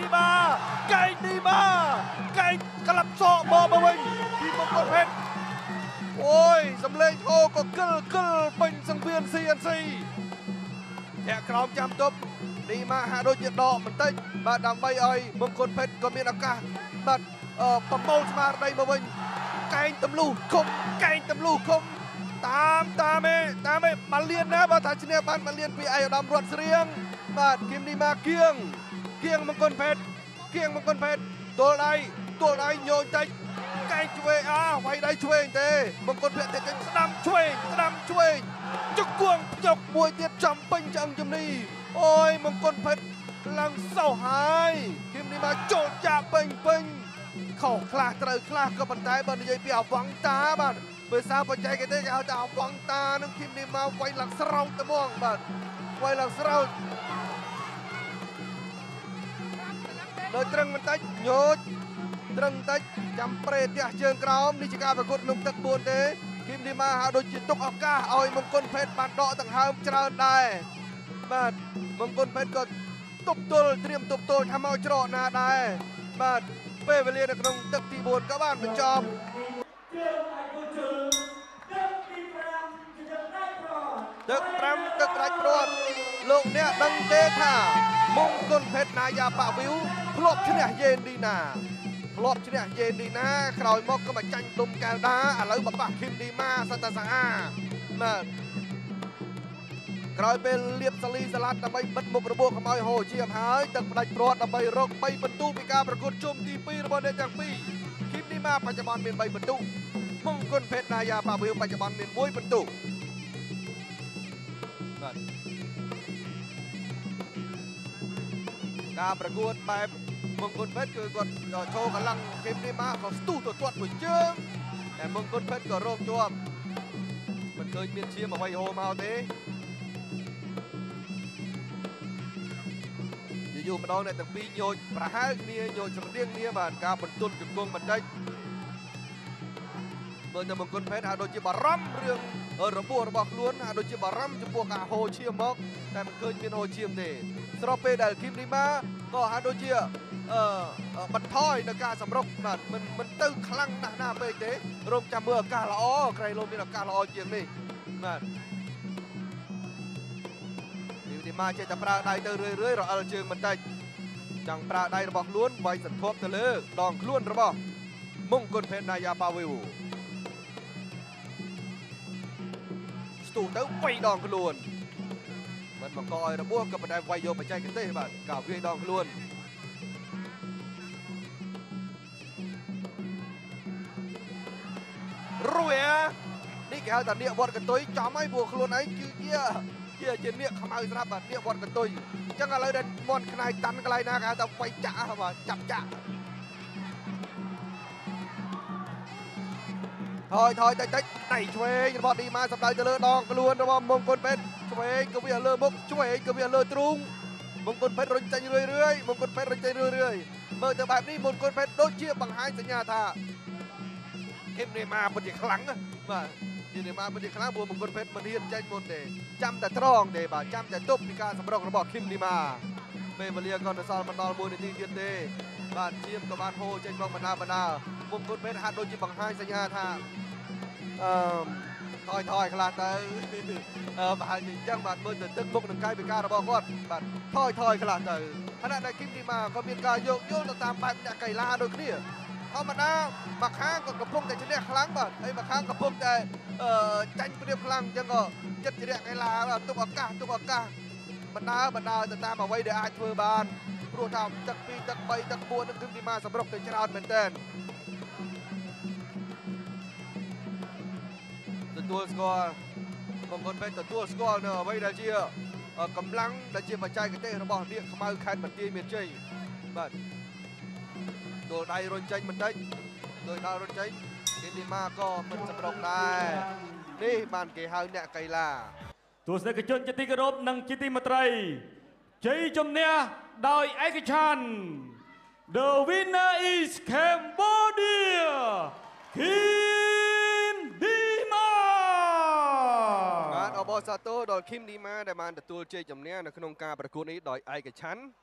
ក្លាប់សក់មកវិញពីមង្គលពេទ្យអូយសំលេងហូក៏កិលពេញសង្វៀន CNC ធាក់ក្រោមចាំទប់ឌីម៉ាហាក់ដូចជាដកបន្តិចបាទដើម្បីឲ្យមង្គលពេទ្រក៏មានឱកាសបាទប្រមូលស្មារតីមកវិញកែងទម្លុះឃុំកែងទម្លុះឃុំតាមឯមកលៀនណាបើថាឈ្នះបានមកលៀនពីឯកឧត្តមរតស្រៀងបាទគឹមឌីម៉ាគៀងមង្គលពេទ្រទល់ដៃញយតិចកែងឆ្វេងវាយដៃឆ្វេងទេមង្គលពេទ្រតែស្ដាំឆ្វេងជុកគួងភ្ញុកមួយទៀតចំពេញឆ្អឹងជំនីអូយមង្គលពេទ្រឡើងសោហើយគឹមឌីម៉ាចូលចាក់ពេញខុសខ្លះត្រូវខ្លះក៏ប៉ុន្តែបើនិយាយពីអវង្តាបាទបើសាបច្ចេកទេសគេហៅថាអវង្តានឹងគឹមឌីម៉ាវាយឡើងស្រោចត្មងបាទវាយឡើងស្រោចដោយត្រឹងបន្តិចញោចត្រឹងបន្តិចចាំប្រេទះជើងក្រោមនេះជាការប្រកួតក្នុងទឹក4ទេគឹមឌីម៉ាហាក់ដូចជាទុកឱកាសឲ្យមង្គលពេទ្របានដកដង្ហើមច្រើនដែរបាទមង្គលពេទ្រក៏ទប់ទល់ត្រៀមទប់ទល់ថាមកច្រកណាដែរបាទពេលវេលានៅក្នុងទឹកទី4ក៏បានបញ្ចប់ទឹក5ទឹកដាច់ព្រាត់លោកអ្នកដឹងទេថាមង្គលពេទ្រណាយ៉ាប៉ាវីវធ្លាប់ឈ្នះយេនឌីណាក្រោយមកក៏មកចាញ់ដុំកែវដាឥឡូវបបាក់ឃឹមឌីម៉ាសតសាហាបាទក្រោយពេលលាបសាលីសាឡាត់ដើម្បីបិទមុខរបួសកុំឲ្យហូរឈាមហើយទឹកផ្ដាច់ព្រាត់ដើម្បីរក3ពិន្ទុពីការប្រកួតជុំទី2របស់អ្នកទាំងពីរឃឹមឌីម៉ាបច្ចុប្បន្នមាន3ពិន្ទុមង្គលពេទ្រណាយ៉ាប៉ាវីវបច្ចុប្បន្នមាន1ពិន្ទុបាទការប្រកួតបែបមង្គលពេទ្រគឺគាត់ឈរកម្លាំងគឹមឌីម៉ាក៏ស្ទុះទៅទាត់មួយជើងតែមង្គលពេទ្រក៏រកជាប់មិនឃើញមានឈាមអ្វីហូរមកទេយូរម្ដងអ្នកទាំងពីរញោចប្រហែលគ្នាញោចស្រដៀងគ្នាបាទការបន្ទន់ជង្គង់បន្តិចមើលទៅមង្គលពេទ្រហាក់ដូចជាបារម្ភរឿងរបួសរបស់ខ្លួនហាក់ដូចជាបារម្ភចំពោះការហូរឈាមមកតែមិនឃើញមានហូរឈាមទេស្របពេលដែលគឹមឌីម៉ាក៏ហាក់ដូចជាបន្ថយនៅការសម្រុកបាទមិនទៅខ្លាំងណាស់ណាពេកទេរងចាំមើលឱកាសល្អក្រៃលោមានឱកាសល្អជាងនេះបាទគឹមឌីម៉ាចេះតែប្រើដៃទៅរឿយរអិលជើងបន្តិចចង់ប្រើដៃរបស់ខ្លួនវាយសន្ធាប់ទៅលើដងខ្លួនរបស់មង្គលពេទ្រណាយ៉ាប៉ាវីវស្ទុះទៅវាយដងខ្លួនមិនបង្កឲ្យរបួសក៏ប៉ុន្តែវាយយកបច្ចេកទេសបាទការវាយដងខ្លួនរួយនេះគេហៅថានាគវត្តកន្ទុយចំហើយព្រោះខ្លួនឯងគឺជានាគខ្មៅស្រាប់បាទនាគវត្តកន្ទុយអញ្ចឹងឥឡូវដែលមន់ខ្នាយតាន់កន្លែងណាគេហៅថាវាយចាក់បាទចាប់ចាក់ថយតិចដៃឆ្វេងរបស់ឌីម៉ាសម្ដៅទៅលើដងខ្លួនរបស់មង្គលពេទ្រឆ្វេងក៏វាលើមុខឆ្វេងក៏វាលើទ្រូងមង្គលពេទ្ររុញចេញរឿយមើលទៅបែបនេះមង្គលពេទ្រដូចជាបង្ហាញសញ្ញាថាគឹមឌីម៉ាពិតជាខ្លាំងណាស់បាទគឹមឌីម៉ាពិតជាខ្លាំងព្រោះមង្គលពេទ្រមិនហ៊ានចេញមុនទេចាំតែត្រង់ទេបាទចាំតែទប់ពីការសម្រុករបស់គឹមឌីម៉ាពេលវេលាក៏នៅសល់មិនដល់1នាទីទៀតទេបាទឈាមក៏បានហូរចេញមកបណ្ដាមង្គលពេទ្រហាក់ដូចជាបង្ហាញសញ្ញាថាថយខ្លះទៅប្រហែលជាអញ្ចឹងបាទមើលទៅទឹកមុខនឹងកាយវិការរបស់គាត់បាទថយខ្លះទៅខណៈដែលគឹមឌីម៉ាក៏មានការយោគយល់ទៅតាមបែបអ្នកកីឡាដូចគ្នាធម្មតាមួយខាងក៏កំពុងតែឈ្នះខ្លាំងបាទហើយមួយខាងកំពុងតែចាញ់ព្រៀបខ្លាំងអញ្ចឹងក៏ចិត្តជាអ្នកកីឡាទុកឱកាសបណ្ដាទៅតាមអ្វីដែលអាចធ្វើបានព្រោះថាទឹក2ទឹក3ទឹក4នឹងគឹមឌីម៉ាសម្រុកទៅច្រើនមែនទែនទទួលស្គាល់មង្គលពេទ្រទទួលស្គាល់នៅអ្វីដែលជាកម្លាំងដែលជាបច្ចេកទេសរបស់នាគខ្មៅខេត្តបន្ទាយមានជ័យបាទទល់ដៃរុញចេញបន្តិចដោយដល់រុញចេញគឹមឌីម៉ាក៏មិនសម្រុកដែរនេះបានគេហៅអ្នកកីឡាទស្សនិកជនជាទីគោរពនិងជាទីមេត្រីជ័យជំនះដោយឯកច្ឆន្ទ The winner is Cambodia Kym Dima បាទអបអរសាទរដល់ Kym Dima ដែលបានទទួលជ័យជំនះនៅក្នុងការប្រកួតនេះដោយឯកច្ឆន្ទ